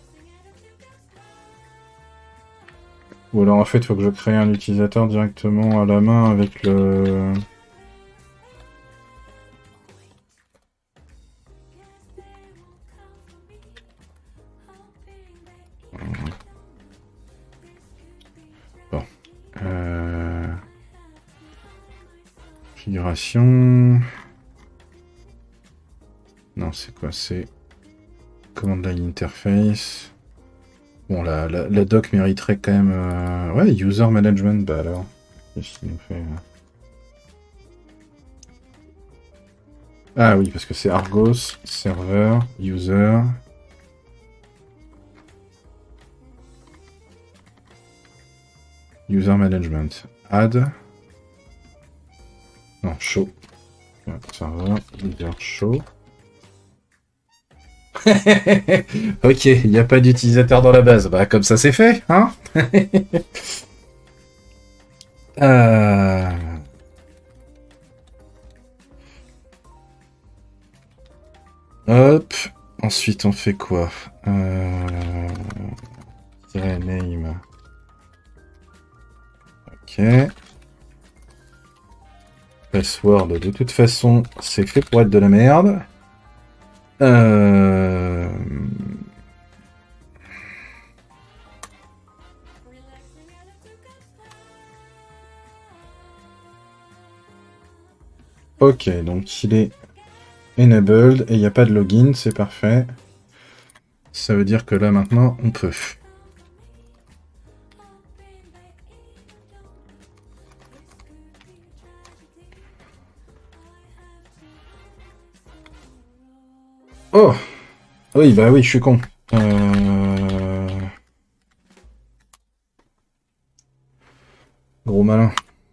Ou alors en fait, il faut que je crée un utilisateur directement à la main avec le... Bon. Euh... Configuration... Non, c'est quoi? C'est... Command line interface... Bon, la, la, la doc mériterait quand même... Euh... Ouais, user management, bah alors... Qu'est-ce qu'il nous fait là? Ah oui, parce que c'est Argos, serveur, user... User management. Add. Non, show. Serveur, user show. Ok, il n'y a pas d'utilisateur dans la base. Bah, comme ça, c'est fait, hein. euh... Hop. ensuite, on fait quoi euh... name. Ok. Password, de toute façon, c'est fait pour être de la merde. Euh... Ok, donc il est enabled et il n'y a pas de login, c'est parfait. Ça veut dire que là maintenant on peut. Oh! Oui, bah oui, je suis con. Euh... Gros malin.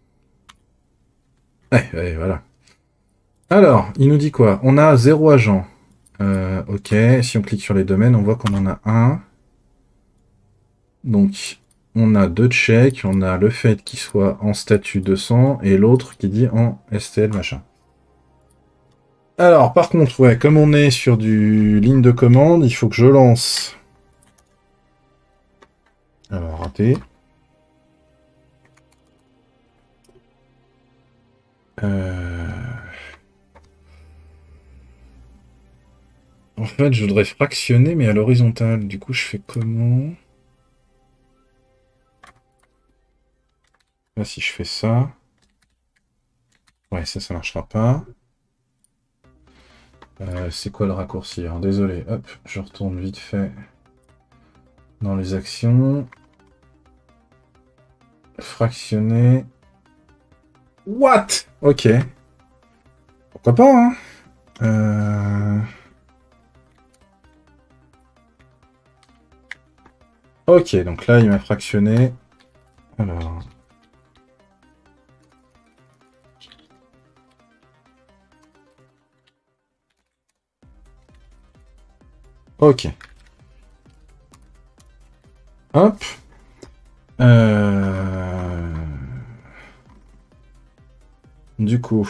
Ouais, ouais, voilà. Alors, il nous dit quoi? On a zéro agent. Euh, ok, si on clique sur les domaines, on voit qu'on en a un. Donc, on a deux checks. On a le fait qu'il soit en statut deux cents et l'autre qui dit en S T L machin. Alors, par contre, ouais, comme on est sur du ligne de commande, il faut que je lance. Alors, raté. Euh... En fait, je voudrais fractionner, mais à l'horizontale. Du coup, je fais comment? Là, si je fais ça... Ouais, ça, ça marchera pas. Euh, c'est quoi le raccourci? Alors, désolé, hop, je retourne vite fait dans les actions. Fractionner. What? Ok. Pourquoi pas, hein? Euh... Ok, donc là, il m'a fractionné. Alors... Ok. Hop. Euh... Du coup...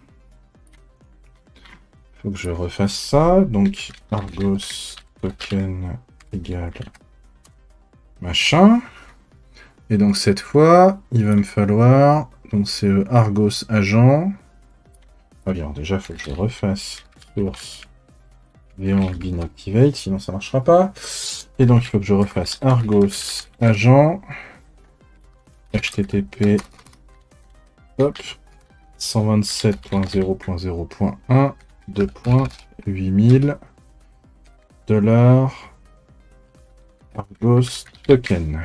Faut que je refasse ça. Donc, Argos token égale machin. Et donc, cette fois, il va me falloir... Donc, c'est Argos agent. Ah bien, déjà, il faut que je refasse source Veon bin activate, sinon ça marchera pas. Et donc, il faut que je refasse Argos agent. H T T P. Hop. cent vingt-sept point zéro point zéro point un. deux point huit mille dollars Argos token.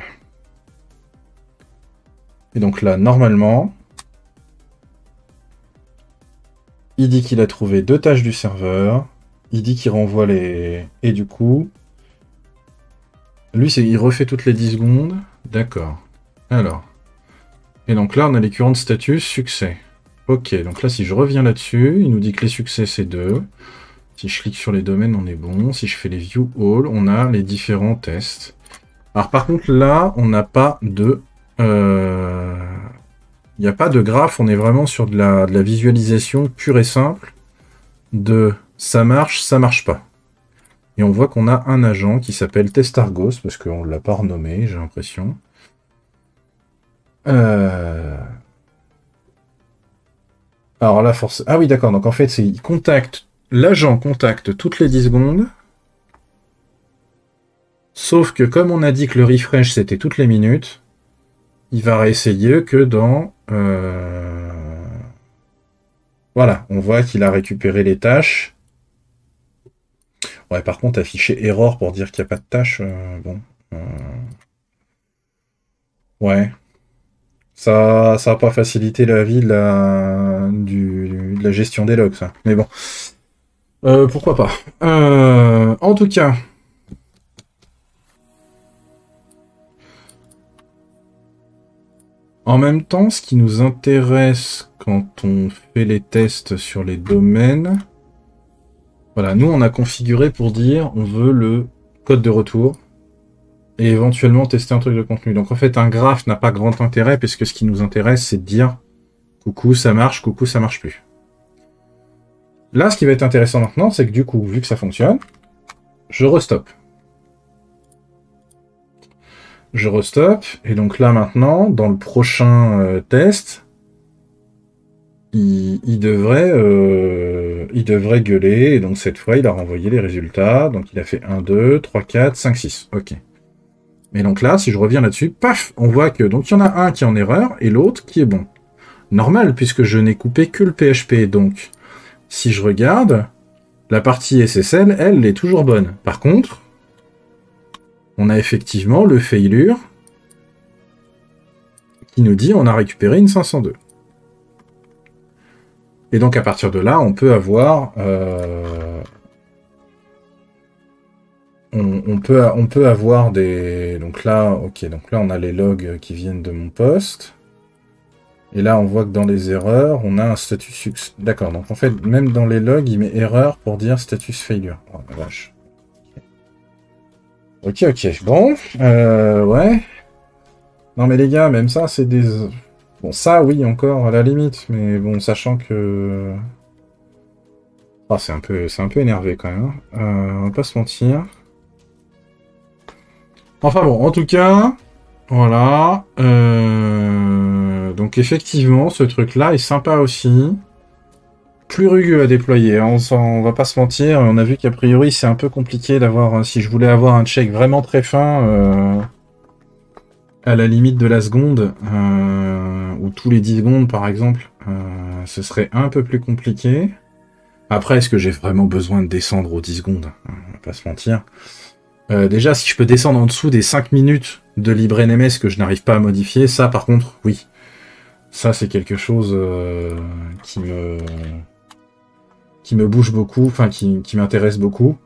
Et donc là, normalement, il dit qu'il a trouvé deux tâches du serveur. Il dit qu'il renvoie les... Et du coup, lui, c'est il refait toutes les dix secondes. D'accord. Alors. Et donc là, on a les current status succès. Ok, donc là, si je reviens là-dessus, il nous dit que les succès, c'est deux. Si je clique sur les domaines, on est bon. Si je fais les view all, on a les différents tests. Alors par contre, là, on n'a pas de... Euh... Il n'y a pas de graphe, on est vraiment sur de la, de la visualisation pure et simple de ça marche, ça marche pas. Et on voit qu'on a un agent qui s'appelle TestArgos, parce qu'on ne l'a pas renommé, j'ai l'impression. Euh... Alors là, force... Ah oui, d'accord, donc en fait, c'est il contacte... L'agent contacte toutes les dix secondes, sauf que comme on a dit que le refresh, c'était toutes les minutes, il va réessayer que dans... Euh... Voilà, on voit qu'il a récupéré les tâches. Ouais, par contre, afficher error pour dire qu'il n'y a pas de tâche, euh, bon... Euh... Ouais. Ça ça va pas faciliter la vie de la, du, de la gestion des logs, ça. Mais bon. Euh, pourquoi pas. Euh, en tout cas... En même temps, ce qui nous intéresse quand on fait les tests sur les domaines... Voilà, nous, on a configuré pour dire on veut le code de retour et éventuellement tester un truc de contenu. Donc en fait, un graphe n'a pas grand intérêt parce que ce qui nous intéresse, c'est de dire coucou, ça marche, coucou, ça marche plus. Là, ce qui va être intéressant maintenant, c'est que du coup, vu que ça fonctionne, je restop. Je restop, et donc là maintenant, dans le prochain euh, test, il, il, devrait, euh, il devrait gueuler, et donc cette fois il a renvoyé les résultats, donc il a fait un, deux, trois, quatre, cinq, six, ok. Mais donc là, si je reviens là-dessus, paf, on voit que donc il y en a un qui est en erreur, et l'autre qui est bon. Normal, puisque je n'ai coupé que le P H P, donc si je regarde, la partie S S L, elle, est toujours bonne. Par contre, on a effectivement le failure qui nous dit on a récupéré une cinq cent deux. Et donc à partir de là, on peut avoir... Euh, on, on, peut, on peut avoir des... Donc là, ok, donc là on a les logs qui viennent de mon poste. Et là, on voit que dans les erreurs, on a un status succès. D'accord, donc en fait, même dans les logs, il met erreur pour dire status failure. Oh la vache. Ok, ok, bon, euh, ouais. Non mais les gars, même ça, c'est des... Bon, ça, oui, encore, à la limite, mais bon, sachant que... Oh, c'est un peu, c'est un peu énervé, quand même. Hein. Euh, on va pas se mentir. Enfin bon, en tout cas, voilà. Euh... Donc effectivement, ce truc-là est sympa aussi. Plus rugueux à déployer, hein. on, on va pas se mentir. On a vu qu'a priori, c'est un peu compliqué d'avoir... Si je voulais avoir un check vraiment très fin... Euh... à la limite de la seconde, euh, ou tous les dix secondes par exemple, euh, ce serait un peu plus compliqué. Après, est-ce que j'ai vraiment besoin de descendre aux dix secondes? On va pas se mentir. Euh, déjà, si je peux descendre en dessous des cinq minutes de LibreNMS que je n'arrive pas à modifier, ça par contre, oui. Ça, c'est quelque chose euh, qui me qui me bouge beaucoup, enfin qui, qui m'intéresse beaucoup.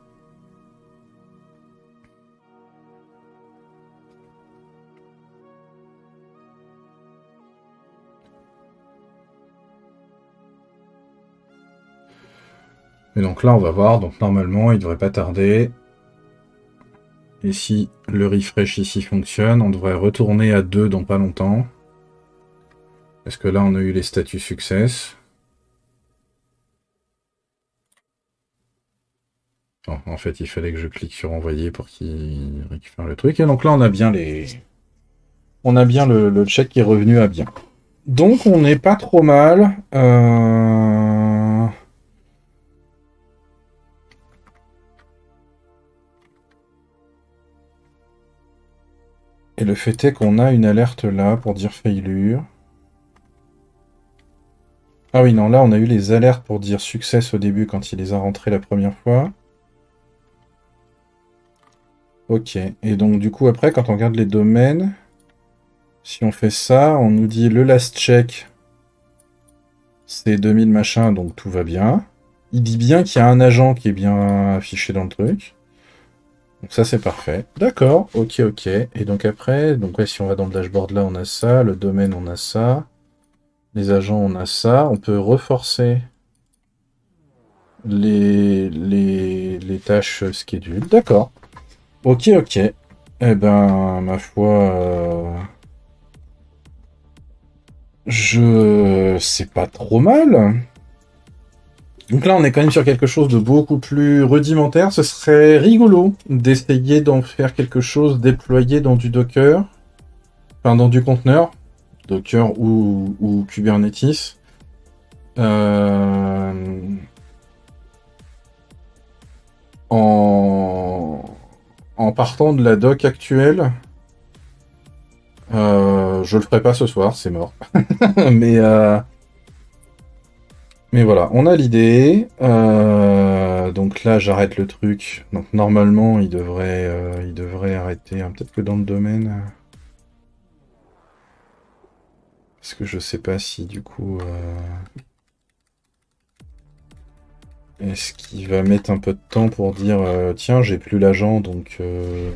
Et donc là, on va voir. Donc normalement, il devrait pas tarder. Et si le refresh ici fonctionne, on devrait retourner à deux dans pas longtemps. Parce que là, on a eu les statuts success. Oh, en fait, il fallait que je clique sur envoyer pour qu'il récupère le truc. Et donc là, on a bien les... On a bien le, le check qui est revenu à bien. Donc, on n'est pas trop mal. Euh... Et le fait est qu'on a une alerte là pour dire failure. Ah oui, non, là, on a eu les alertes pour dire success au début quand il les a rentrés la première fois. Ok. Et donc, du coup, après, quand on regarde les domaines, si on fait ça, on nous dit le last check, c'est deux mille machin, donc tout va bien. Il dit bien qu'il y a un agent qui est bien affiché dans le truc. Donc ça, c'est parfait. D'accord, ok, ok. Et donc après, donc ouais, si on va dans le dashboard là, on a ça. Le domaine, on a ça. Les agents, on a ça. On peut reforcer les, les, les tâches schedule. D'accord. Ok, ok. Eh ben, ma foi... Euh... Je... C'est pas trop mal. Donc là, on est quand même sur quelque chose de beaucoup plus rudimentaire. Ce serait rigolo d'essayer d'en faire quelque chose déployé dans du Docker. Enfin, dans du conteneur. Docker ou, ou Kubernetes. Euh... En... en partant de la doc actuelle. Euh, je le ferai pas ce soir, c'est mort. Mais... Euh... Mais voilà, on a l'idée. Euh, donc là, j'arrête le truc. Donc normalement, il devrait, euh, il devrait arrêter. Hein, peut-être que dans le domaine. Parce que je sais pas si du coup. Euh... Est-ce qu'il va mettre un peu de temps pour dire euh, tiens, j'ai plus l'agent, donc. Euh...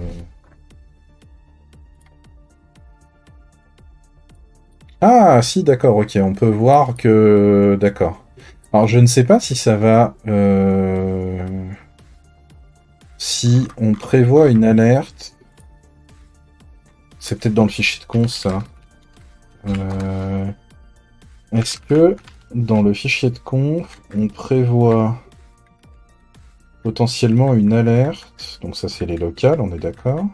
Ah, si, d'accord, ok. On peut voir que. D'accord. Alors, je ne sais pas si ça va... Euh... Si on prévoit une alerte... C'est peut-être dans le fichier de cons, ça. Euh... Est-ce que, dans le fichier de conf, on prévoit Potentiellement une alerte. Donc ça, c'est les locales, on est d'accord.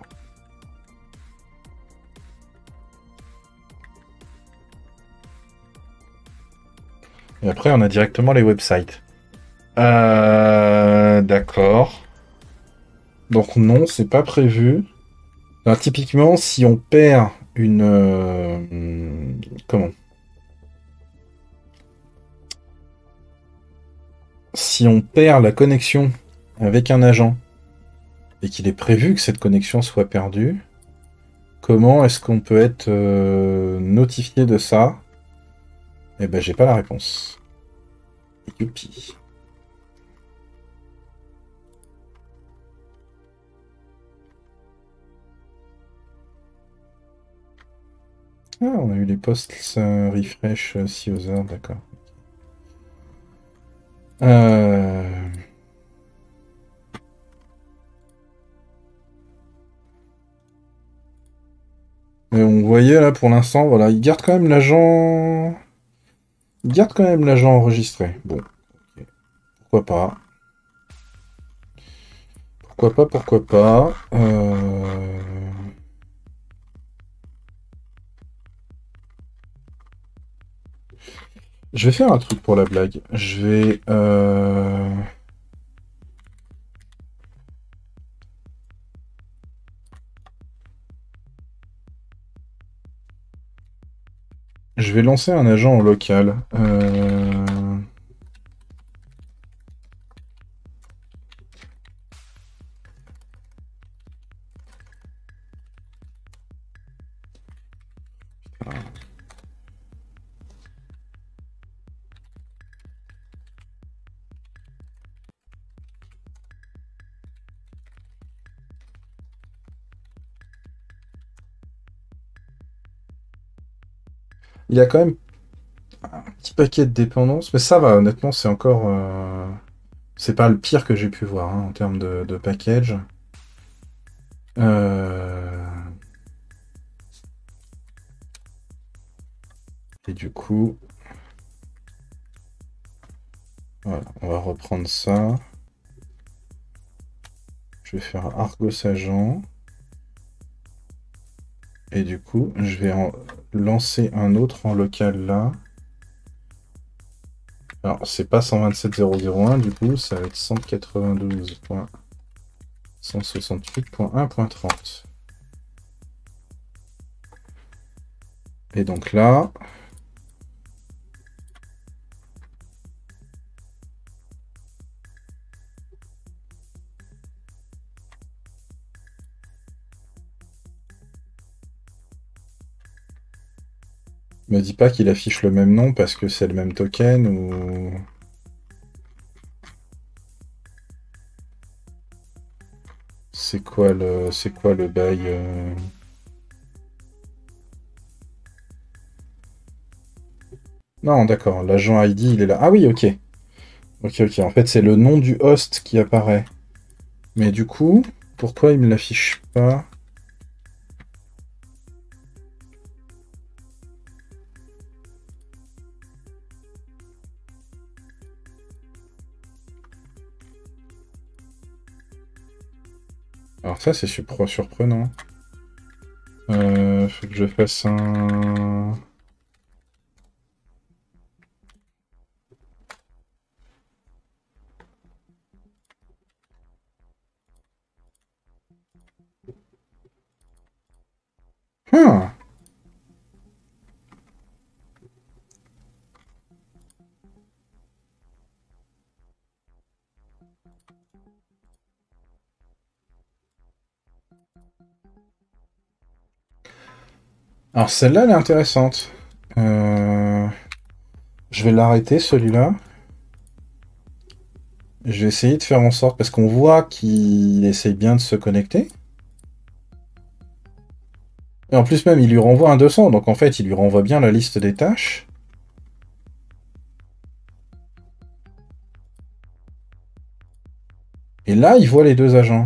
Et après, on a directement les websites. Euh, d'accord. Donc non, c'est pas prévu. Alors, typiquement, si on perd une... euh, comment? Si on perd la connexion avec un agent et qu'il est prévu que cette connexion soit perdue, comment est-ce qu'on peut être euh, notifié de ça? Eh ben, j'ai pas la réponse. Youpi. Ah, on a eu les posts euh, refresh euh, six heures, d'accord. Euh... Mais on voyait là pour l'instant, voilà, il garde quand même l'agent. Il garde quand même l'agent enregistré. Bon, ok. Pourquoi pas. Pourquoi pas, pourquoi pas. Euh... Je vais faire un truc pour la blague. Je vais... Euh... Je vais lancer un agent en local. Euh... Il y a quand même un petit paquet de dépendances, mais ça va, honnêtement, c'est encore... euh, C'est pas le pire que j'ai pu voir hein, en termes de, de package. Euh... Et du coup... Voilà, on va reprendre ça. Je vais faire Argos Agent. Et du coup, je vais en lancer un autre en local là. Alors, c'est pas cent vingt-sept zéro zéro un, du coup, ça va être cent quatre-vingt-douze point cent soixante-huit point un point trente. Et donc là... Me dis pas qu'il affiche le même nom parce que c'est le même token ou... C'est quoi le... C'est quoi le bail euh... Non, d'accord, l'agent I D, il est là. Ah oui, ok. Ok, ok, en fait, c'est le nom du host qui apparaît. Mais du coup, pourquoi il me l'affiche pas? Alors ça, c'est super surprenant. Euh, faut que je fasse un... Ah. Alors celle-là, elle est intéressante. Euh, Je vais l'arrêter, celui-là. Je vais essayer de faire en sorte, parce qu'on voit qu'il essaye bien de se connecter. Et en plus même, il lui renvoie un deux cents, donc en fait, il lui renvoie bien la liste des tâches. Et là, il voit les deux agents.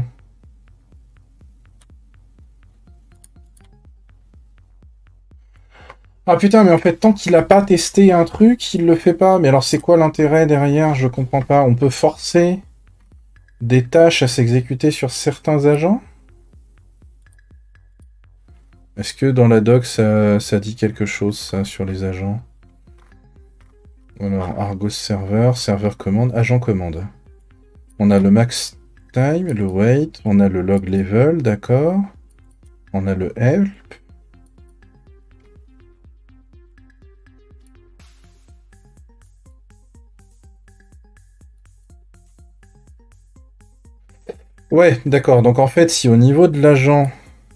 Ah putain, mais en fait, tant qu'il a pas testé un truc, il le fait pas. Mais alors, c'est quoi l'intérêt derrière? Je comprends pas. On peut forcer... Des tâches à s'exécuter sur certains agents? Est-ce que dans la doc, ça, ça dit quelque chose, ça, sur les agents? Alors, Argos Server, serveur commande, agent commande. On a le max time, le wait, on a le log level, d'accord. On a le help. Ouais, d'accord. Donc en fait, si au niveau de l'agent,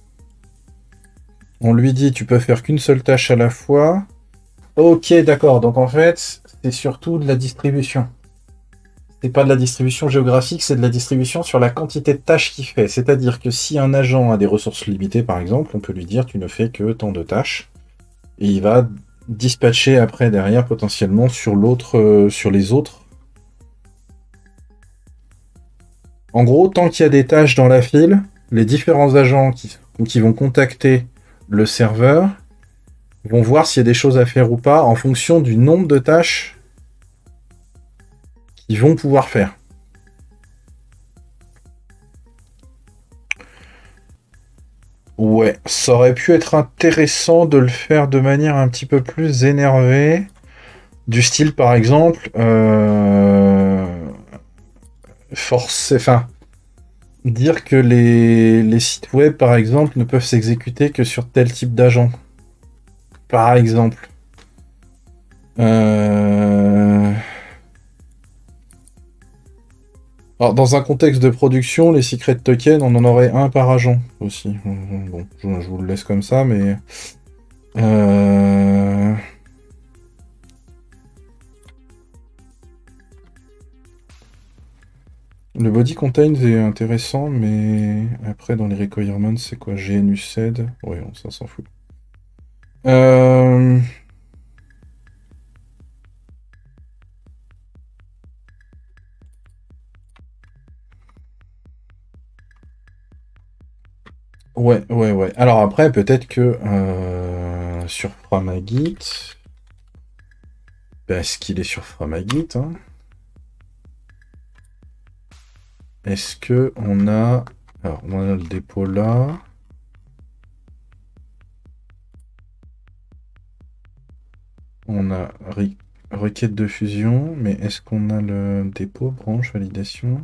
on lui dit tu peux faire qu'une seule tâche à la fois. Ok, d'accord. Donc en fait, c'est surtout de la distribution. C'est pas de la distribution géographique, c'est de la distribution sur la quantité de tâches qu'il fait. C'est-à-dire que si un agent a des ressources limitées, par exemple, on peut lui dire tu ne fais que tant de tâches. Et il va dispatcher après derrière potentiellement sur l'autre, euh, sur les autres. En gros, tant qu'il y a des tâches dans la file, les différents agents qui, qui vont contacter le serveur vont voir s'il y a des choses à faire ou pas en fonction du nombre de tâches qu'ils vont pouvoir faire. Ouais, ça aurait pu être intéressant de le faire de manière un petit peu plus énervée. Du style, par exemple, euh... force, enfin, dire que les, les sites web, par exemple, ne peuvent s'exécuter que sur tel type d'agent. Par exemple. Euh... Alors, dans un contexte de production, les secret tokens, on en aurait un par agent aussi. Bon, je, je vous le laisse comme ça, mais... Euh... Le body contains est intéressant, mais après, dans les requirements, c'est quoi? G N U C E D? Ouais, on, ça s'en fout. Euh... Ouais, ouais, ouais. Alors après, peut-être que euh, sur Fromagit, parce qu'il est sur Fromagit, hein, est-ce que on a... Alors, on a le dépôt là. On a re- requête de fusion, mais est-ce qu'on a le dépôt, branche, validation?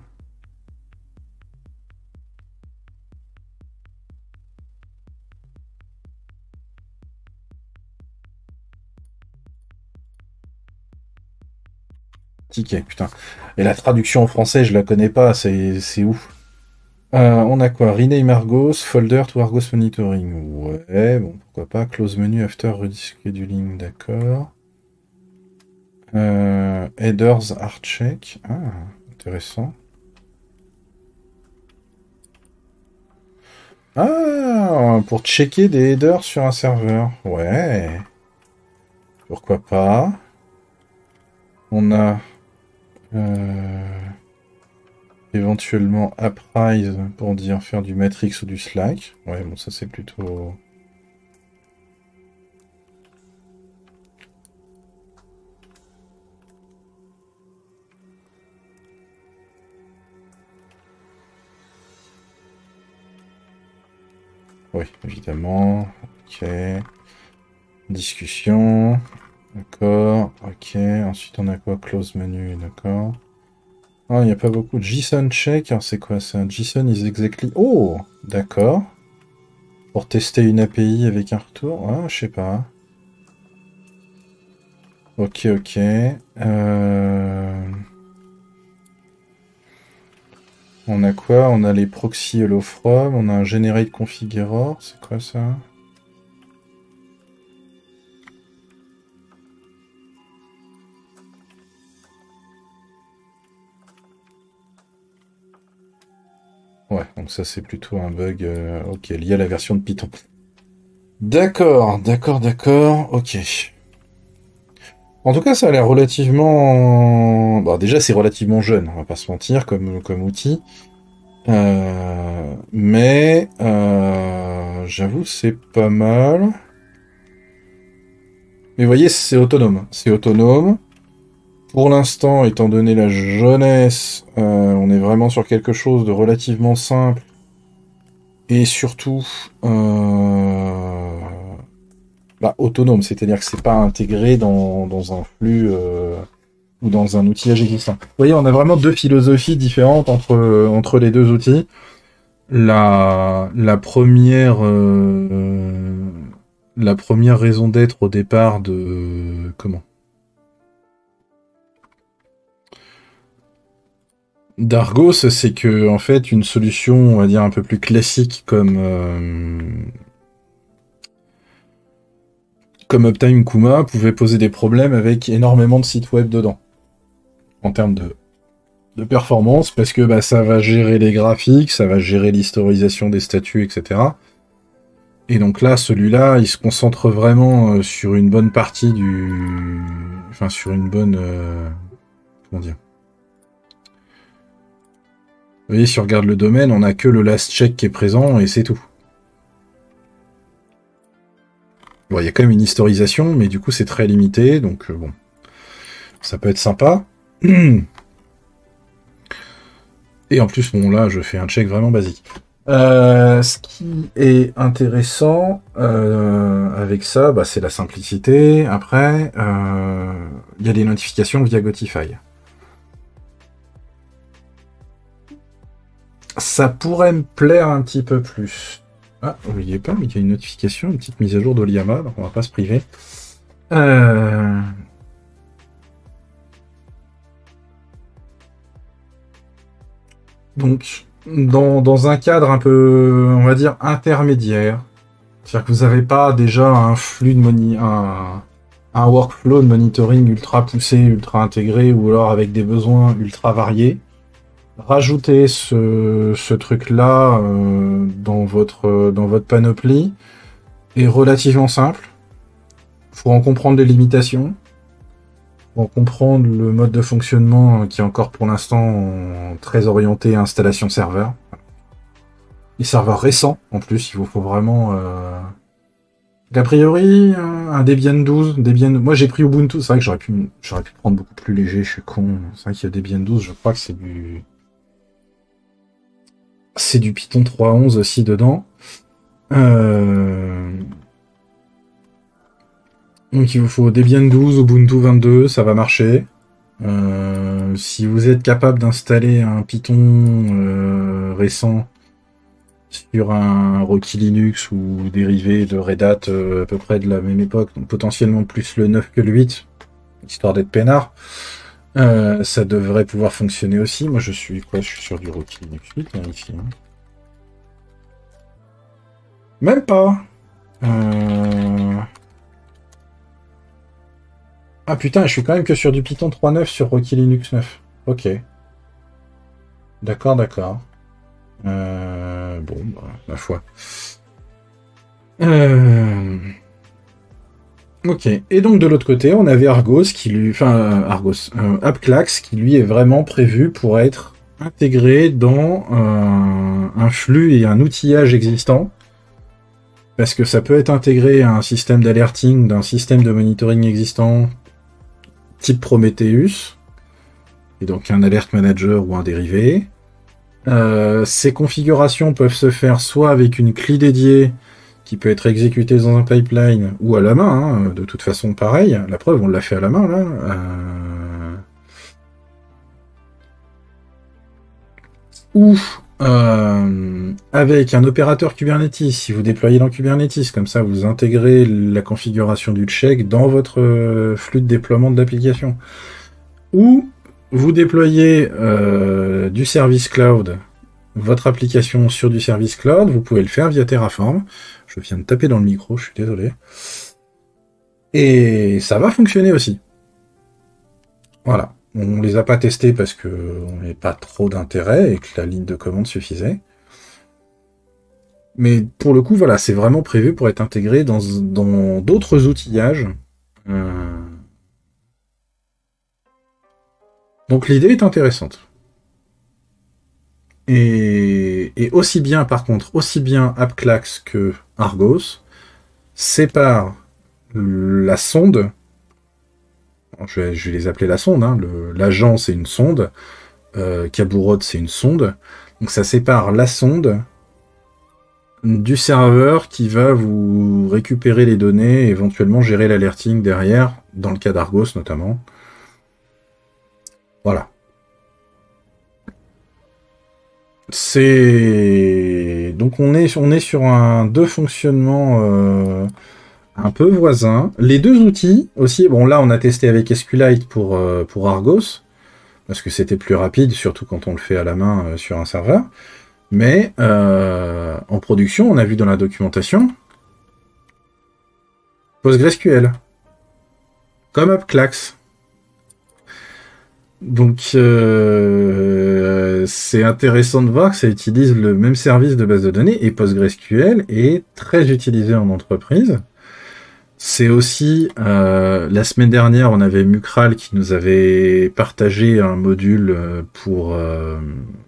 Ticket, putain. Et la traduction en français, je la connais pas, c'est c'est ouf. Euh, on a quoi? Rename Argos, folder to Argos monitoring. Ouais, bon, pourquoi pas. Close menu after rescheduling, d'accord. Euh, headers art check. Ah, intéressant. Ah, pour checker des headers sur un serveur. Ouais. Pourquoi pas. On a euh, éventuellement Apprise pour dire faire du Matrix ou du Slack. Ouais, bon, ça c'est plutôt... Oui, évidemment. Ok. Discussion. D'accord. Ok. Ensuite, on a quoi? Close menu. D'accord. Ah, il n'y a pas beaucoup. JSON check. Alors, c'est quoi ça? JSON is exactly... Oh! D'accord. Pour tester une A P I avec un retour. Ah, je sais pas. Ok, ok. Euh... On a quoi? On a les proxy hello from. On a un generate config error. C'est quoi ça? Ouais, donc ça c'est plutôt un bug euh, ok, lié à la version de Python. D'accord, d'accord, d'accord, ok. En tout cas, ça a l'air relativement... Bon, déjà, c'est relativement jeune, on va pas se mentir, comme, comme outil. Euh, mais, euh, j'avoue, c'est pas mal. Mais vous voyez, c'est autonome. C'est autonome. pour l'instant, étant donné la jeunesse, euh, on est vraiment sur quelque chose de relativement simple. Et surtout, euh, bah, autonome, c'est-à-dire que c'est pas intégré dans, dans un flux euh, ou dans un outillage existant. Vous voyez, on a vraiment deux philosophies différentes entre, entre les deux outils. La, la première, euh, la première raison d'être au départ de comment d'Argos, c'est que en fait une solution, on va dire un peu plus classique comme euh, comme Uptime Kuma pouvait poser des problèmes avec énormément de sites web dedans en termes de de performance, parce que bah, ça va gérer les graphiques, ça va gérer l'historisation des statuts, et cetera. Et donc là, celui-là, il se concentre vraiment euh, sur une bonne partie du... Enfin, sur une bonne... Euh... Comment dire? Vous voyez, si on regarde le domaine, on n'a que le last check qui est présent, et c'est tout. Bon, il y a quand même une historisation, mais du coup, c'est très limité, donc euh, bon. Ça peut être sympa. Et en plus, bon, là, je fais un check vraiment basique. Euh, ce qui est intéressant euh, avec ça, bah, c'est la simplicité. Après, il euh, y a des notifications via Gotify. Ça pourrait me plaire un petit peu plus. Ah, vous voyez pas, mais il y a une notification, une petite mise à jour d'Oliama, donc on va pas se priver. Euh... Donc, dans, dans un cadre un peu, on va dire, intermédiaire, c'est-à-dire que vous n'avez pas déjà un flux de moni un, un workflow de monitoring ultra poussé, ultra intégré, ou alors avec des besoins ultra variés. Rajoutez ce, ce truc-là euh, dans, votre, dans votre panoplie est relativement simple. Il faut en comprendre les limitations. Pour comprendre le mode de fonctionnement qui est encore pour l'instant très orienté à installation serveur. Les serveurs récents, en plus, il vous faut vraiment... Euh... A priori, un Debian douze, Debian... Moi j'ai pris Ubuntu, c'est vrai que j'aurais pu, j'aurais pu prendre beaucoup plus léger, je suis con. C'est vrai qu'il y a Debian douze, je crois que c'est du... C'est du Python trois point onze aussi dedans. Euh... Donc il vous faut Debian douze, Ubuntu vingt-deux, ça va marcher. Euh, si vous êtes capable d'installer un Python euh, récent sur un Rocky Linux ou dérivé de Red Hat euh, à peu près de la même époque, donc potentiellement plus le neuf que le huit, histoire d'être peinard, euh, ça devrait pouvoir fonctionner aussi. Moi je suis quoi Je suis sur du Rocky Linux huit là, ici. Hein. Même pas euh... Ah putain, je suis quand même que sur du Python trois point neuf sur Rocky Linux neuf. Ok. D'accord, d'accord. Euh... Bon, bah, ma foi. Euh... Ok. Et donc de l'autre côté, on avait Argos qui lui... Enfin, euh, Argos. Euh, AppClax qui lui est vraiment prévu pour être intégré dans euh, un flux et un outillage existant. Parce que ça peut être intégré à un système d'alerting d'un système de monitoring existant type Prometheus, et donc un alert manager ou un dérivé. Euh, ces configurations peuvent se faire soit avec une clé dédiée qui peut être exécutée dans un pipeline ou à la main, hein, de toute façon pareil. La preuve, on l'a fait à la main là. Euh... Ou euh, avec un opérateur Kubernetes, si vous déployez dans Kubernetes, comme ça vous intégrez la configuration du check dans votre flux de déploiement de l'application. Ou vous déployez euh, du service cloud, votre application sur du service cloud, vous pouvez le faire via Terraform. Je viens de taper dans le micro, je suis désolé. Et ça va fonctionner aussi. Voilà. On les a pas testés parce qu'on n'avait pas trop d'intérêt et que la ligne de commande suffisait. Mais pour le coup, voilà, c'est vraiment prévu pour être intégré dans dans d'autres outillages. Euh... Donc l'idée est intéressante. Et... et aussi bien, par contre, aussi bien AppClax que Argos séparent la sonde je vais, je vais les appeler la sonde, hein. L'agent c'est une sonde, euh, Kaburod c'est une sonde, donc ça sépare la sonde du serveur qui va vous récupérer les données et éventuellement gérer l'alerting derrière, dans le cas d'Argos notamment. Voilà. C'est... Donc on est, on est sur un deux fonctionnements euh, un peu voisins. Les deux outils aussi, bon là on a testé avec SQLite pour, euh, pour Argos, parce que c'était plus rapide, surtout quand on le fait à la main euh, sur un serveur. Mais euh, en production, on a vu dans la documentation PostgreSQL, comme AppClax. Donc euh, c'est intéressant de voir que ça utilise le même service de base de données, et PostgreSQL est très utilisé en entreprise. C'est aussi, euh, la semaine dernière, on avait Mukral qui nous avait partagé un module pour euh,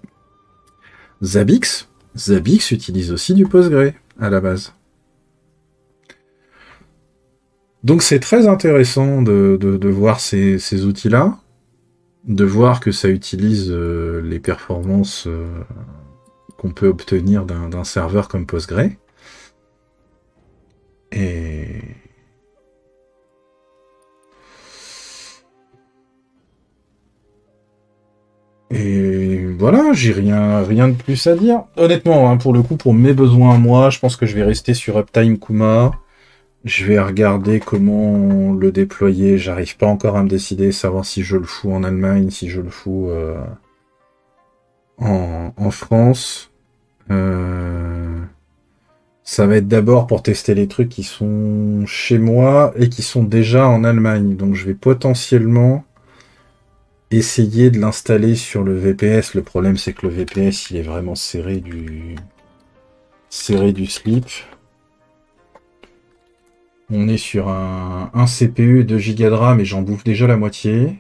Zabbix. Zabbix utilise aussi du Postgre à la base. Donc c'est très intéressant de, de, de voir ces, ces outils-là, de voir que ça utilise euh, les performances euh, qu'on peut obtenir d'un serveur comme Postgre. Et... Et voilà, j'ai rien, rien de plus à dire. Honnêtement, hein, pour le coup, pour mes besoins à moi, je pense que je vais rester sur Uptime Kuma. Je vais regarder comment le déployer. J'arrive pas encore à me décider, savoir si je le fous en Allemagne, si je le fous euh, en, en France. Euh... Ça va être d'abord pour tester les trucs qui sont chez moi et qui sont déjà en Allemagne. Donc je vais potentiellement essayer de l'installer sur le V P S. Le problème c'est que le V P S il est vraiment serré du serré du slip. On est sur un, un C P U deux giga de RAM et j'en bouffe déjà la moitié.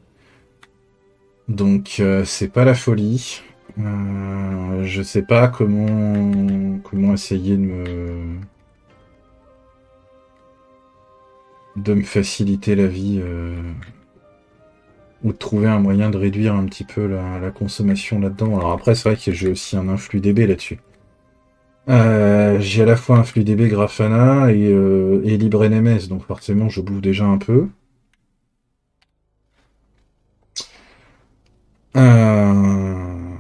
Donc euh, c'est pas la folie. Euh, je sais pas comment comment essayer de me de me faciliter la vie euh, ou de trouver un moyen de réduire un petit peu la, la consommation là-dedans. Alors après c'est vrai que j'ai aussi un influx D B là-dessus. Euh, j'ai à la fois un flux D B Grafana et, euh, et LibreNMS, donc forcément je bouffe déjà un peu. Euh...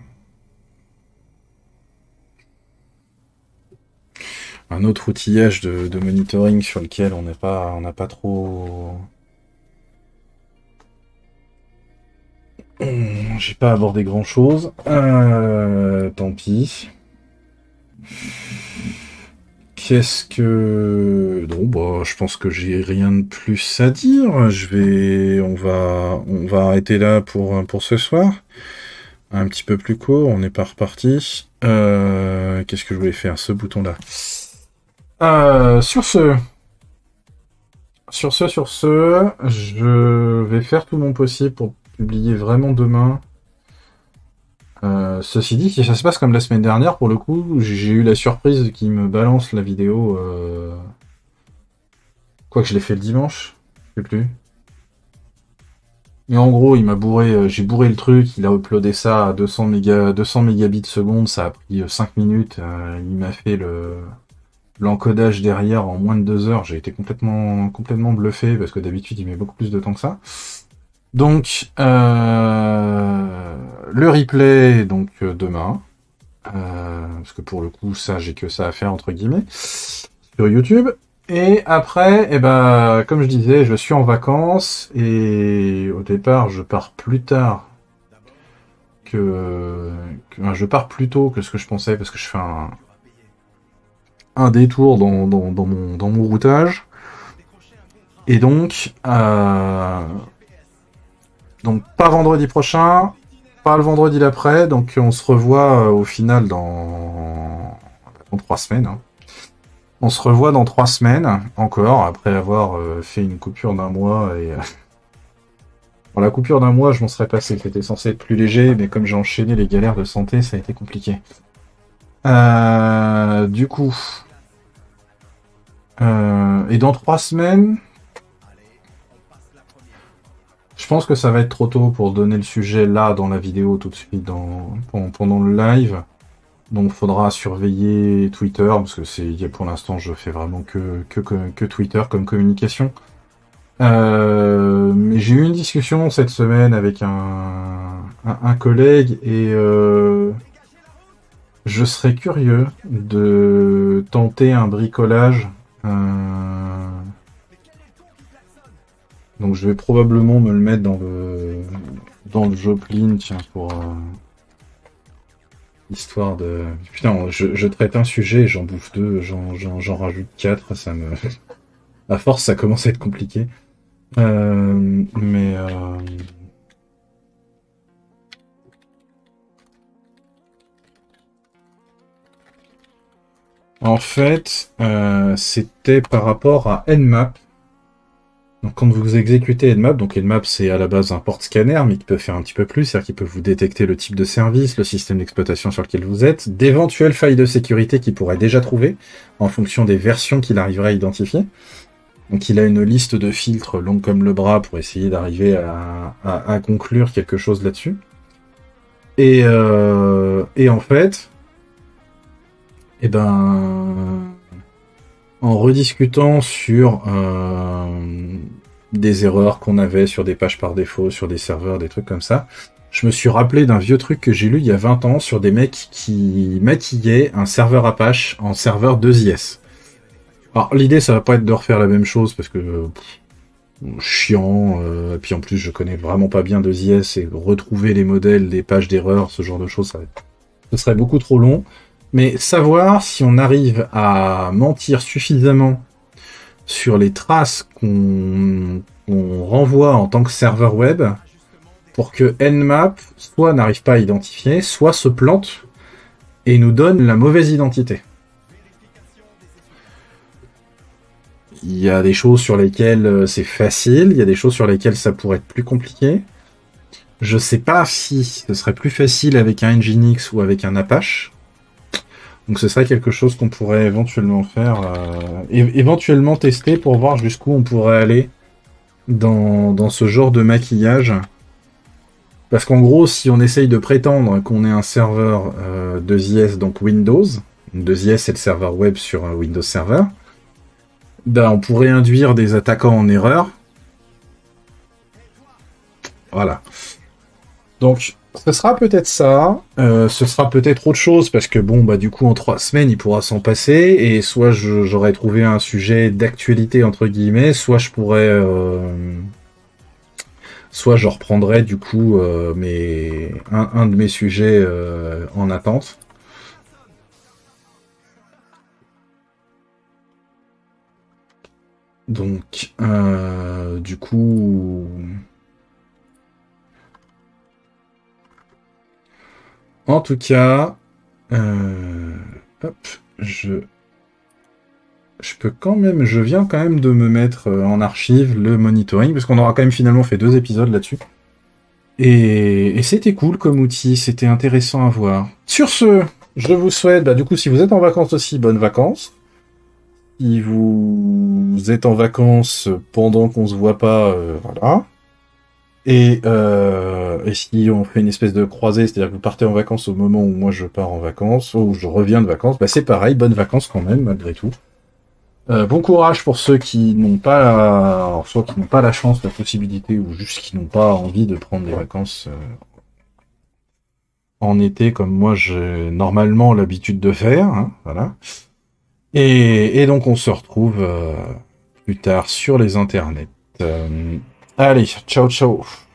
Un autre outillage de, de monitoring sur lequel on n'est pas, on n'a pas trop... J'ai pas abordé grand chose. Euh... Tant pis. Qu'est-ce que... Non, bah, je pense que j'ai rien de plus à dire. Je vais... On va, on va arrêter là pour, pour ce soir. Un petit peu plus court, on n'est pas reparti. Euh... Qu'est-ce que je voulais faire? Ce bouton-là. Euh, sur ce... Sur ce, sur ce, je vais faire tout mon possible pour publier vraiment demain. Euh, ceci dit, si ça se passe comme la semaine dernière, pour le coup, j'ai eu la surprise qui me balance la vidéo. Euh... Quoi que je l'ai fait le dimanche, je sais plus. Et en gros, il m'a bourré, euh, j'ai bourré le truc, il a uploadé ça à deux cents mégas, deux cents mégabits seconde, ça a pris euh, cinq minutes. Euh, il m'a fait le l'encodage derrière en moins de deux heures. J'ai été complètement, complètement bluffé parce que d'habitude, il met beaucoup plus de temps que ça. Donc, euh, le replay, donc euh, demain, euh, parce que pour le coup, ça, j'ai que ça à faire entre guillemets sur YouTube. Et après, eh ben, comme je disais, je suis en vacances et au départ, je pars plus tard que, que enfin, je pars plus tôt que ce que je pensais parce que je fais un, un détour dans, dans, dans mon dans mon routage. Et donc, euh, donc pas vendredi prochain, pas le vendredi d'après, donc on se revoit euh, au final dans, dans trois semaines. Hein. On se revoit dans trois semaines encore, après avoir euh, fait une coupure d'un mois. Et euh... bon, la coupure d'un mois, je m'en serais passé, c'était censé être plus léger, mais comme j'ai enchaîné les galères de santé, ça a été compliqué. Euh, du coup, euh, et dans trois semaines, Je pense que ça va être trop tôt pour donner le sujet là dans la vidéo tout de suite dans, pendant le live. Donc faudra surveiller Twitter parce que c'est pour l'instant je fais vraiment que, que, que, que Twitter comme communication. Euh, mais j'ai eu une discussion cette semaine avec un, un, un collègue et euh, je serais curieux de tenter un bricolage. Euh, donc je vais probablement me le mettre dans le dans le Joplin, tiens, pour euh, histoire de... Putain, je, je traite un sujet, j'en bouffe deux, j'en rajoute quatre, ça me... À force, ça commence à être compliqué. Euh, mais... Euh... En fait, euh, c'était par rapport à Nmap. Donc quand vous exécutez Nmap, donc Nmap c'est à la base un port scanner, mais qui peut faire un petit peu plus, c'est-à-dire qu'il peut vous détecter le type de service, le système d'exploitation sur lequel vous êtes, d'éventuelles failles de sécurité qu'il pourrait déjà trouver, en fonction des versions qu'il arriverait à identifier. Donc il a une liste de filtres longue comme le bras pour essayer d'arriver à, à, à conclure quelque chose là-dessus. Et, euh, et en fait, eh ben, en rediscutant sur euh, des erreurs qu'on avait sur des pages par défaut, sur des serveurs, des trucs comme ça, je me suis rappelé d'un vieux truc que j'ai lu il y a vingt ans sur des mecs qui maquillaient un serveur Apache en serveur deux I S. Alors l'idée ça va pas être de refaire la même chose parce que pff, chiant, euh, et puis en plus je connais vraiment pas bien deux I S et retrouver les modèles, les pages d'erreur, ce genre de choses, ça, ce serait beaucoup trop long. Mais savoir si on arrive à mentir suffisamment sur les traces qu'on qu'on renvoie en tant que serveur web pour que Nmap soit n'arrive pas à identifier, soit se plante et nous donne la mauvaise identité. Il y a des choses sur lesquelles c'est facile, il y a des choses sur lesquelles ça pourrait être plus compliqué. Je sais pas si ce serait plus facile avec un Nginx ou avec un Apache. Donc ce serait quelque chose qu'on pourrait éventuellement faire, euh, é éventuellement tester pour voir jusqu'où on pourrait aller dans, dans ce genre de maquillage. Parce qu'en gros, si on essaye de prétendre qu'on est un serveur euh, deux I S, donc Windows, deux I S c'est le serveur web sur un Windows Server, ben on pourrait induire des attaquants en erreur. Voilà. Donc, ce sera peut-être ça, euh, ce sera peut-être autre chose, parce que bon, bah du coup, en trois semaines, il pourra s'en passer, et soit j'aurais trouvé un sujet d'actualité, entre guillemets, soit je pourrais... Euh, soit je reprendrai, du coup, euh, mes, un, un de mes sujets euh, en attente. Donc, euh, du coup... En tout cas, euh, hop, je, je peux quand même, je viens quand même de me mettre en archive le monitoring, parce qu'on aura quand même finalement fait deux épisodes là-dessus. Et, et c'était cool comme outil, c'était intéressant à voir. Sur ce, je vous souhaite, bah, du coup, si vous êtes en vacances aussi, bonnes vacances. Si vous êtes en vacances pendant qu'on se voit pas, euh, voilà. Et, euh, et si on fait une espèce de croisée, c'est-à-dire que vous partez en vacances au moment où moi je pars en vacances, ou je reviens de vacances, bah c'est pareil, bonnes vacances quand même, malgré tout. Euh, bon courage pour ceux qui n'ont pas, la... Alors, soit qui n'ont pas la chance, la possibilité, ou juste qui n'ont pas envie de prendre des vacances euh, en été, comme moi j'ai normalement l'habitude de faire, hein, voilà. Et, et donc on se retrouve euh, plus tard sur les internets. Euh, allez, ciao ciao.